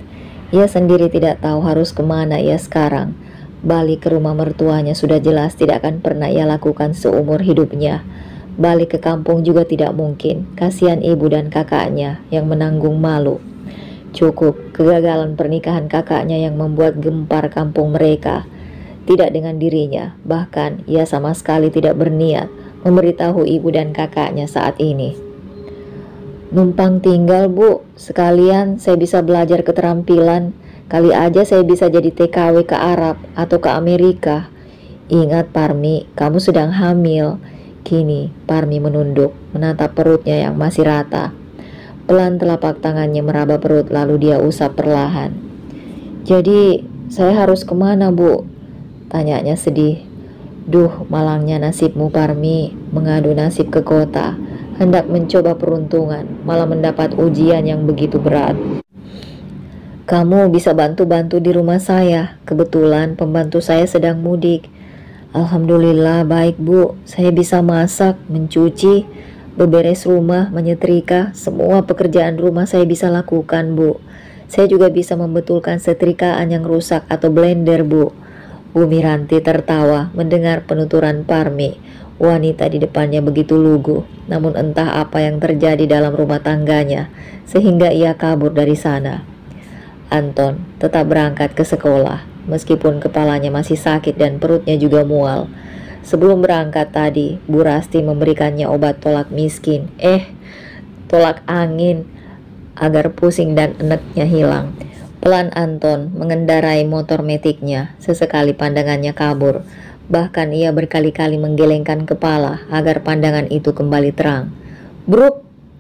Ia sendiri tidak tahu harus kemana ia sekarang. Balik ke rumah mertuanya sudah jelas tidak akan pernah ia lakukan seumur hidupnya. Balik ke kampung juga tidak mungkin. Kasihan ibu dan kakaknya yang menanggung malu. Cukup kegagalan pernikahan kakaknya yang membuat gempar kampung mereka. Tidak dengan dirinya, bahkan ia sama sekali tidak berniat memberitahu ibu dan kakaknya saat ini. Numpang tinggal bu, sekalian saya bisa belajar keterampilan. Kali aja saya bisa jadi TKW ke Arab atau ke Amerika. Ingat Parmi, kamu sedang hamil. Kini Parmi menunduk, menatap perutnya yang masih rata. Pelan telapak tangannya meraba perut lalu dia usap perlahan. Jadi saya harus kemana bu? Tanyanya sedih. Duh, malangnya nasibmu Parmi, mengadu nasib ke kota. Hendak mencoba peruntungan, malah mendapat ujian yang begitu berat. Kamu bisa bantu-bantu di rumah saya. Kebetulan pembantu saya sedang mudik. Alhamdulillah baik bu, saya bisa masak, mencuci, beberes rumah, menyetrika. Semua pekerjaan rumah saya bisa lakukan bu. Saya juga bisa membetulkan setrikaan yang rusak atau blender bu. Bu Miranti tertawa mendengar penuturan Parmi. Wanita di depannya begitu lugu, namun entah apa yang terjadi dalam rumah tangganya sehingga ia kabur dari sana. Anton tetap berangkat ke sekolah meskipun kepalanya masih sakit dan perutnya juga mual. Sebelum berangkat tadi, Bu Rasti memberikannya obat tolak miskin, tolak angin agar pusing dan eneknya hilang. Pelan Anton mengendarai motor metiknya, sesekali pandangannya kabur. Bahkan ia berkali-kali menggelengkan kepala agar pandangan itu kembali terang. Bruk!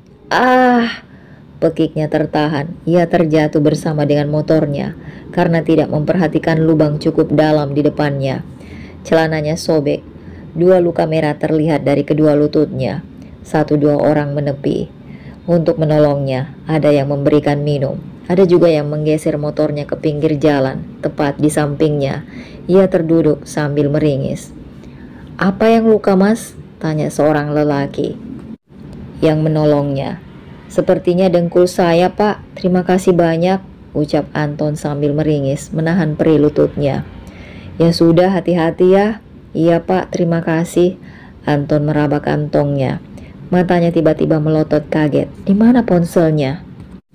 Pekiknya tertahan. Ia terjatuh bersama dengan motornya karena tidak memperhatikan lubang cukup dalam di depannya. Celananya sobek. 2 luka merah terlihat dari kedua lututnya. 1-2 orang menepi. Untuk menolongnya, ada yang memberikan minum. Ada juga yang menggeser motornya ke pinggir jalan, tepat di sampingnya. Ia terduduk sambil meringis. Apa yang luka mas? Tanya seorang lelaki yang menolongnya. Sepertinya dengkul saya pak, terima kasih banyak, ucap Anton sambil meringis, menahan perih lututnya. Ya sudah, hati-hati ya. Iya pak, terima kasih. Anton meraba kantongnya. Matanya tiba-tiba melotot kaget. Di mana ponselnya?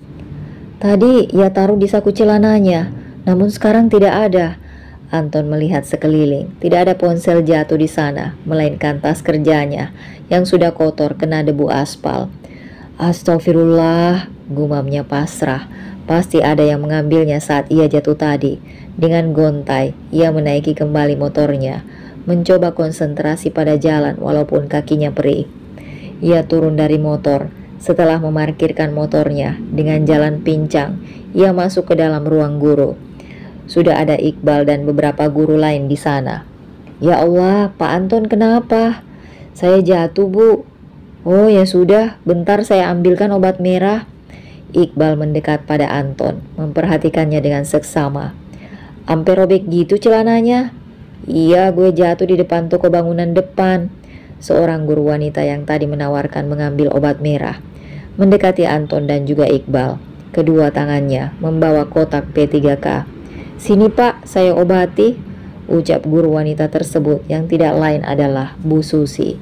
Tadi ia taruh di saku celananya, namun sekarang tidak ada. Anton melihat sekeliling. Tidak ada ponsel jatuh di sana, melainkan tas kerjanya yang sudah kotor kena debu aspal. Astagfirullah, gumamnya pasrah. Pasti ada yang mengambilnya saat ia jatuh tadi. Dengan gontai, ia menaiki kembali motornya, mencoba konsentrasi pada jalan walaupun kakinya perih. Ia turun dari motor. Setelah memarkirkan motornya dengan jalan pincang, ia masuk ke dalam ruang guru. Sudah ada Iqbal dan beberapa guru lain di sana. Ya Allah, Pak Anton kenapa? Saya jatuh bu. Oh ya sudah, bentar saya ambilkan obat merah. Iqbal mendekat pada Anton, memperhatikannya dengan seksama. Ampe robek gitu celananya? Iya, gue jatuh di depan toko bangunan depan. Seorang guru wanita yang tadi menawarkan mengambil obat merah mendekati Anton dan juga Iqbal. Kedua tangannya membawa kotak P3K. Sini pak, saya obati, ucap guru wanita tersebut yang tidak lain adalah Bu Susi.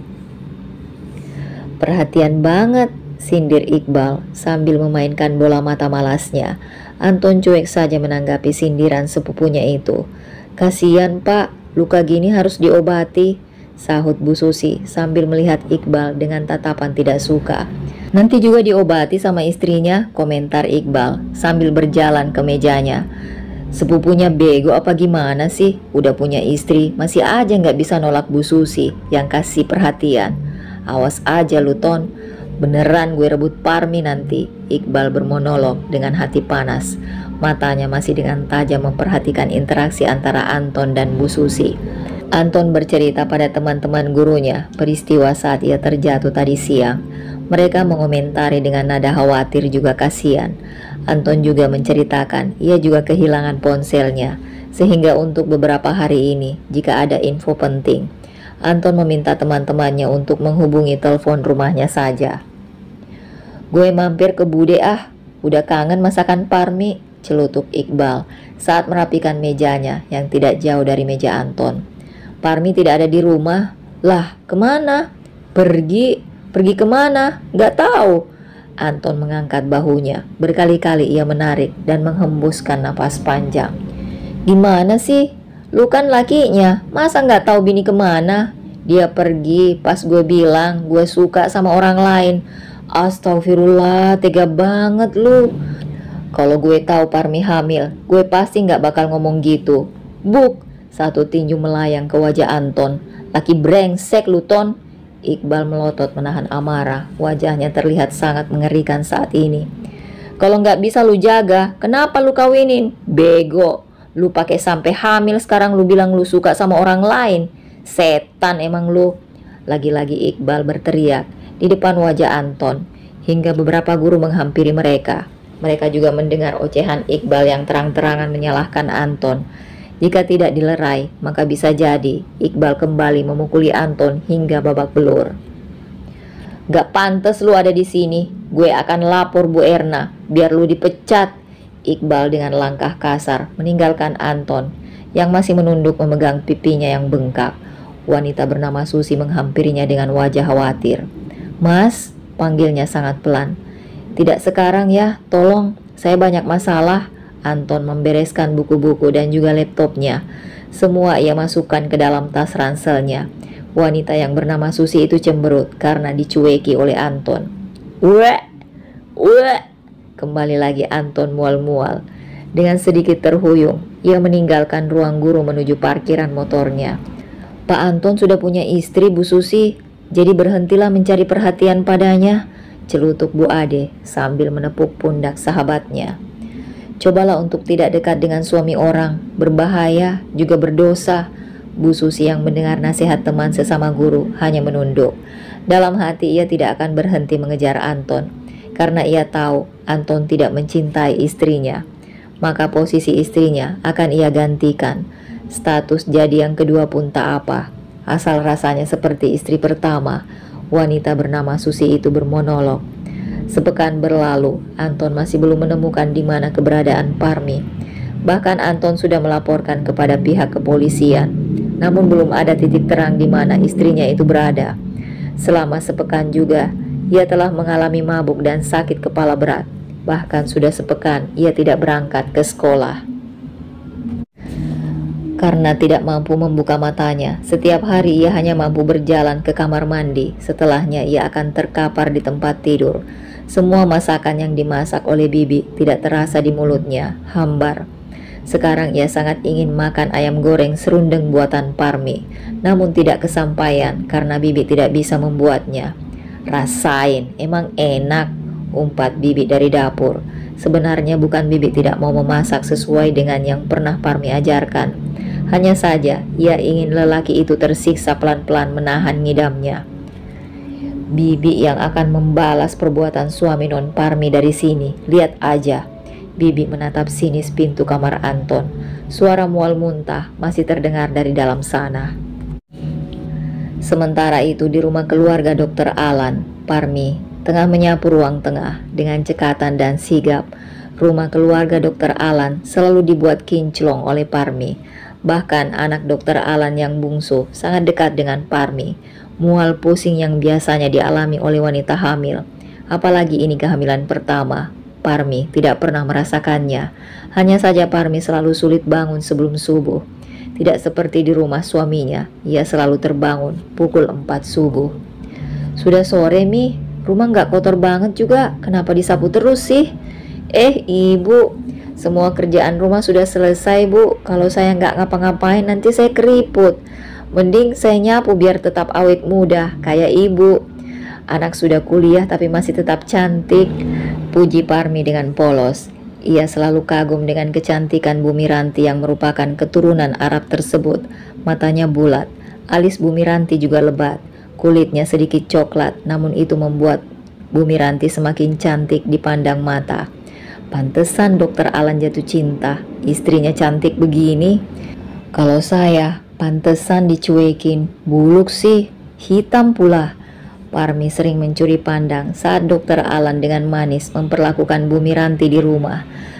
Perhatian banget, sindir Iqbal sambil memainkan bola mata malasnya. Anton cuek saja menanggapi sindiran sepupunya itu. Kasihan pak, luka gini harus diobati, sahut Bu Susi sambil melihat Iqbal dengan tatapan tidak suka. Nanti juga diobati sama istrinya, komentar Iqbal sambil berjalan ke mejanya. Sepupunya bego apa gimana sih? Udah punya istri, masih aja nggak bisa nolak Bu Susi yang kasih perhatian. Awas aja lu Ton, beneran gue rebut Parmi nanti, Iqbal bermonolog dengan hati panas. Matanya masih dengan tajam memperhatikan interaksi antara Anton dan Bu Susi. Anton bercerita pada teman-teman gurunya peristiwa saat ia terjatuh tadi siang. Mereka mengomentari dengan nada khawatir juga kasihan. Anton juga menceritakan ia juga kehilangan ponselnya, sehingga untuk beberapa hari ini jika ada info penting, Anton meminta teman-temannya untuk menghubungi telepon rumahnya saja. Gue mampir ke Bude udah kangen masakan Parmi, celutuk Iqbal saat merapikan mejanya yang tidak jauh dari meja Anton. Parmi tidak ada di rumah. Lah, kemana? Pergi kemana? Nggak tahu. Anton mengangkat bahunya. Berkali-kali ia menarik dan menghembuskan napas panjang. Gimana sih? Lu kan lakinya, masa nggak tahu bini kemana? Dia pergi pas gue bilang gue suka sama orang lain. Astagfirullah, tega banget lu. Kalau gue tahu Parmi hamil, gue pasti nggak bakal ngomong gitu. Buk, satu tinju melayang ke wajah Anton. Laki brengsek lu, Ton. Iqbal melotot menahan amarah. Wajahnya terlihat sangat mengerikan saat ini. Kalau nggak bisa lu jaga, kenapa lu kawinin? Bego. Lu pakai sampai hamil sekarang lu bilang lu suka sama orang lain. Setan emang lu. Lagi-lagi Iqbal berteriak di depan wajah Anton hingga beberapa guru menghampiri mereka. Mereka juga mendengar ocehan Iqbal yang terang-terangan menyalahkan Anton. Jika tidak dilerai, maka bisa jadi Iqbal kembali memukuli Anton hingga babak belur. Gak pantas lu ada di sini. Gue akan lapor Bu Erna, biar lu dipecat. Iqbal dengan langkah kasar meninggalkan Anton yang masih menunduk memegang pipinya yang bengkak. Wanita bernama Susi menghampirinya dengan wajah khawatir. Mas, panggilnya sangat pelan. Tidak sekarang ya, tolong, saya banyak masalah. Anton membereskan buku-buku dan juga laptopnya. Semua ia masukkan ke dalam tas ranselnya. Wanita yang bernama Susi itu cemberut karena dicueki oleh Anton. Weh, kembali lagi Anton mual-mual. Dengan sedikit terhuyung, ia meninggalkan ruang guru menuju parkiran motornya. Pak Anton sudah punya istri, Bu Susi, jadi berhentilah mencari perhatian padanya, celutuk Bu Ade sambil menepuk pundak sahabatnya. Cobalah untuk tidak dekat dengan suami orang, berbahaya, juga berdosa. Bu Susi yang mendengar nasihat teman sesama guru hanya menunduk. Dalam hati ia tidak akan berhenti mengejar Anton, karena ia tahu Anton tidak mencintai istrinya. Maka posisi istrinya akan ia gantikan. Status jadi yang kedua pun tak apa, asal rasanya seperti istri pertama. Wanita bernama Susi itu bermonolog. Sepekan berlalu, Anton masih belum menemukan di mana keberadaan Parmi. Bahkan Anton sudah melaporkan kepada pihak kepolisian, namun belum ada titik terang di mana istrinya itu berada. Selama sepekan juga, ia telah mengalami mabuk dan sakit kepala berat. Bahkan sudah sepekan ia tidak berangkat ke sekolah. Karena tidak mampu membuka matanya, setiap hari ia hanya mampu berjalan ke kamar mandi. Setelahnya ia akan terkapar di tempat tidur. Semua masakan yang dimasak oleh Bibi tidak terasa di mulutnya, hambar. Sekarang ia sangat ingin makan ayam goreng serundeng buatan Parmi, namun tidak kesampaian karena Bibi tidak bisa membuatnya. Rasain, emang enak, umpat Bibi dari dapur. Sebenarnya bukan Bibi tidak mau memasak sesuai dengan yang pernah Parmi ajarkan. Hanya saja ia ingin lelaki itu tersiksa pelan-pelan menahan ngidamnya. Bibi yang akan membalas perbuatan suami non Parmi dari sini. Lihat aja. Bibi menatap sinis pintu kamar Anton. Suara mual muntah masih terdengar dari dalam sana. Sementara itu di rumah keluarga Dr. Alan, Parmi tengah menyapu ruang tengah dengan cekatan dan sigap. Rumah keluarga Dr. Alan selalu dibuat kinclong oleh Parmi. Bahkan anak Dr. Alan yang bungsu sangat dekat dengan Parmi. Mual pusing yang biasanya dialami oleh wanita hamil, apalagi ini kehamilan pertama, Parmi tidak pernah merasakannya. Hanya saja Parmi selalu sulit bangun sebelum subuh. Tidak seperti di rumah suaminya, ia selalu terbangun pukul 4 subuh. Sudah sore Mi, rumah nggak kotor banget juga, kenapa disapu terus sih? Ibu, semua kerjaan rumah sudah selesai Bu, kalau saya nggak ngapa-ngapain nanti saya keriput. Mending saya nyapu biar tetap awet muda, kayak ibu. Anak sudah kuliah tapi masih tetap cantik, puji Parmi dengan polos. Ia selalu kagum dengan kecantikan Bumi Ranti yang merupakan keturunan Arab tersebut. Matanya bulat, alis Bumi Ranti juga lebat, kulitnya sedikit coklat, namun itu membuat Bumi Ranti semakin cantik dipandang mata. Pantesan Dr. Alan jatuh cinta, istrinya cantik begini. Kalau saya, pantesan dicuekin, buluk sih, hitam pula. Parmi sering mencuri pandang saat Dr. Alan dengan manis memperlakukan Bumi Ranti di rumah.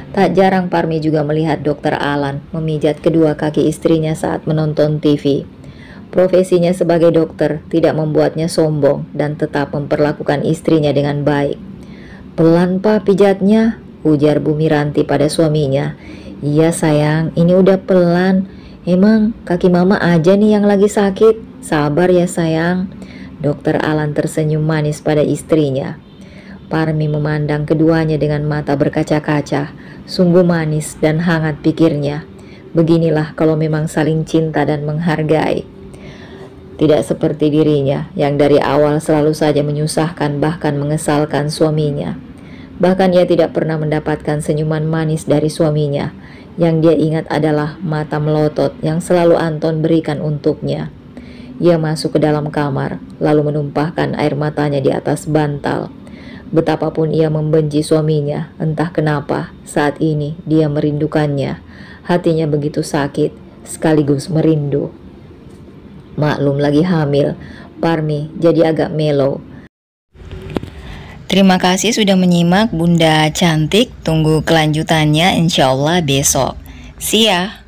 Tak jarang Parmi juga melihat Dokter Alan memijat kedua kaki istrinya saat menonton TV. Profesinya sebagai dokter tidak membuatnya sombong dan tetap memperlakukan istrinya dengan baik. "Pelan Pak pijatnya," ujar Bu Miranti pada suaminya. "Iya sayang, ini udah pelan. Emang kaki mama aja nih yang lagi sakit. Sabar ya sayang." Dokter Alan tersenyum manis pada istrinya. Parmi memandang keduanya dengan mata berkaca-kaca. Sungguh manis dan hangat pikirnya. Beginilah kalau memang saling cinta dan menghargai. Tidak seperti dirinya yang dari awal selalu saja menyusahkan bahkan mengesalkan suaminya. Bahkan ia tidak pernah mendapatkan senyuman manis dari suaminya. Yang dia ingat adalah mata melotot yang selalu Anton berikan untuknya. Ia masuk ke dalam kamar, lalu menumpahkan air matanya di atas bantal. Betapapun ia membenci suaminya, entah kenapa saat ini dia merindukannya. Hatinya begitu sakit, sekaligus merindu. Maklum lagi hamil, Parmi jadi agak mellow. Terima kasih sudah menyimak Bunda Cantik. Tunggu kelanjutannya insya Allah besok. See ya.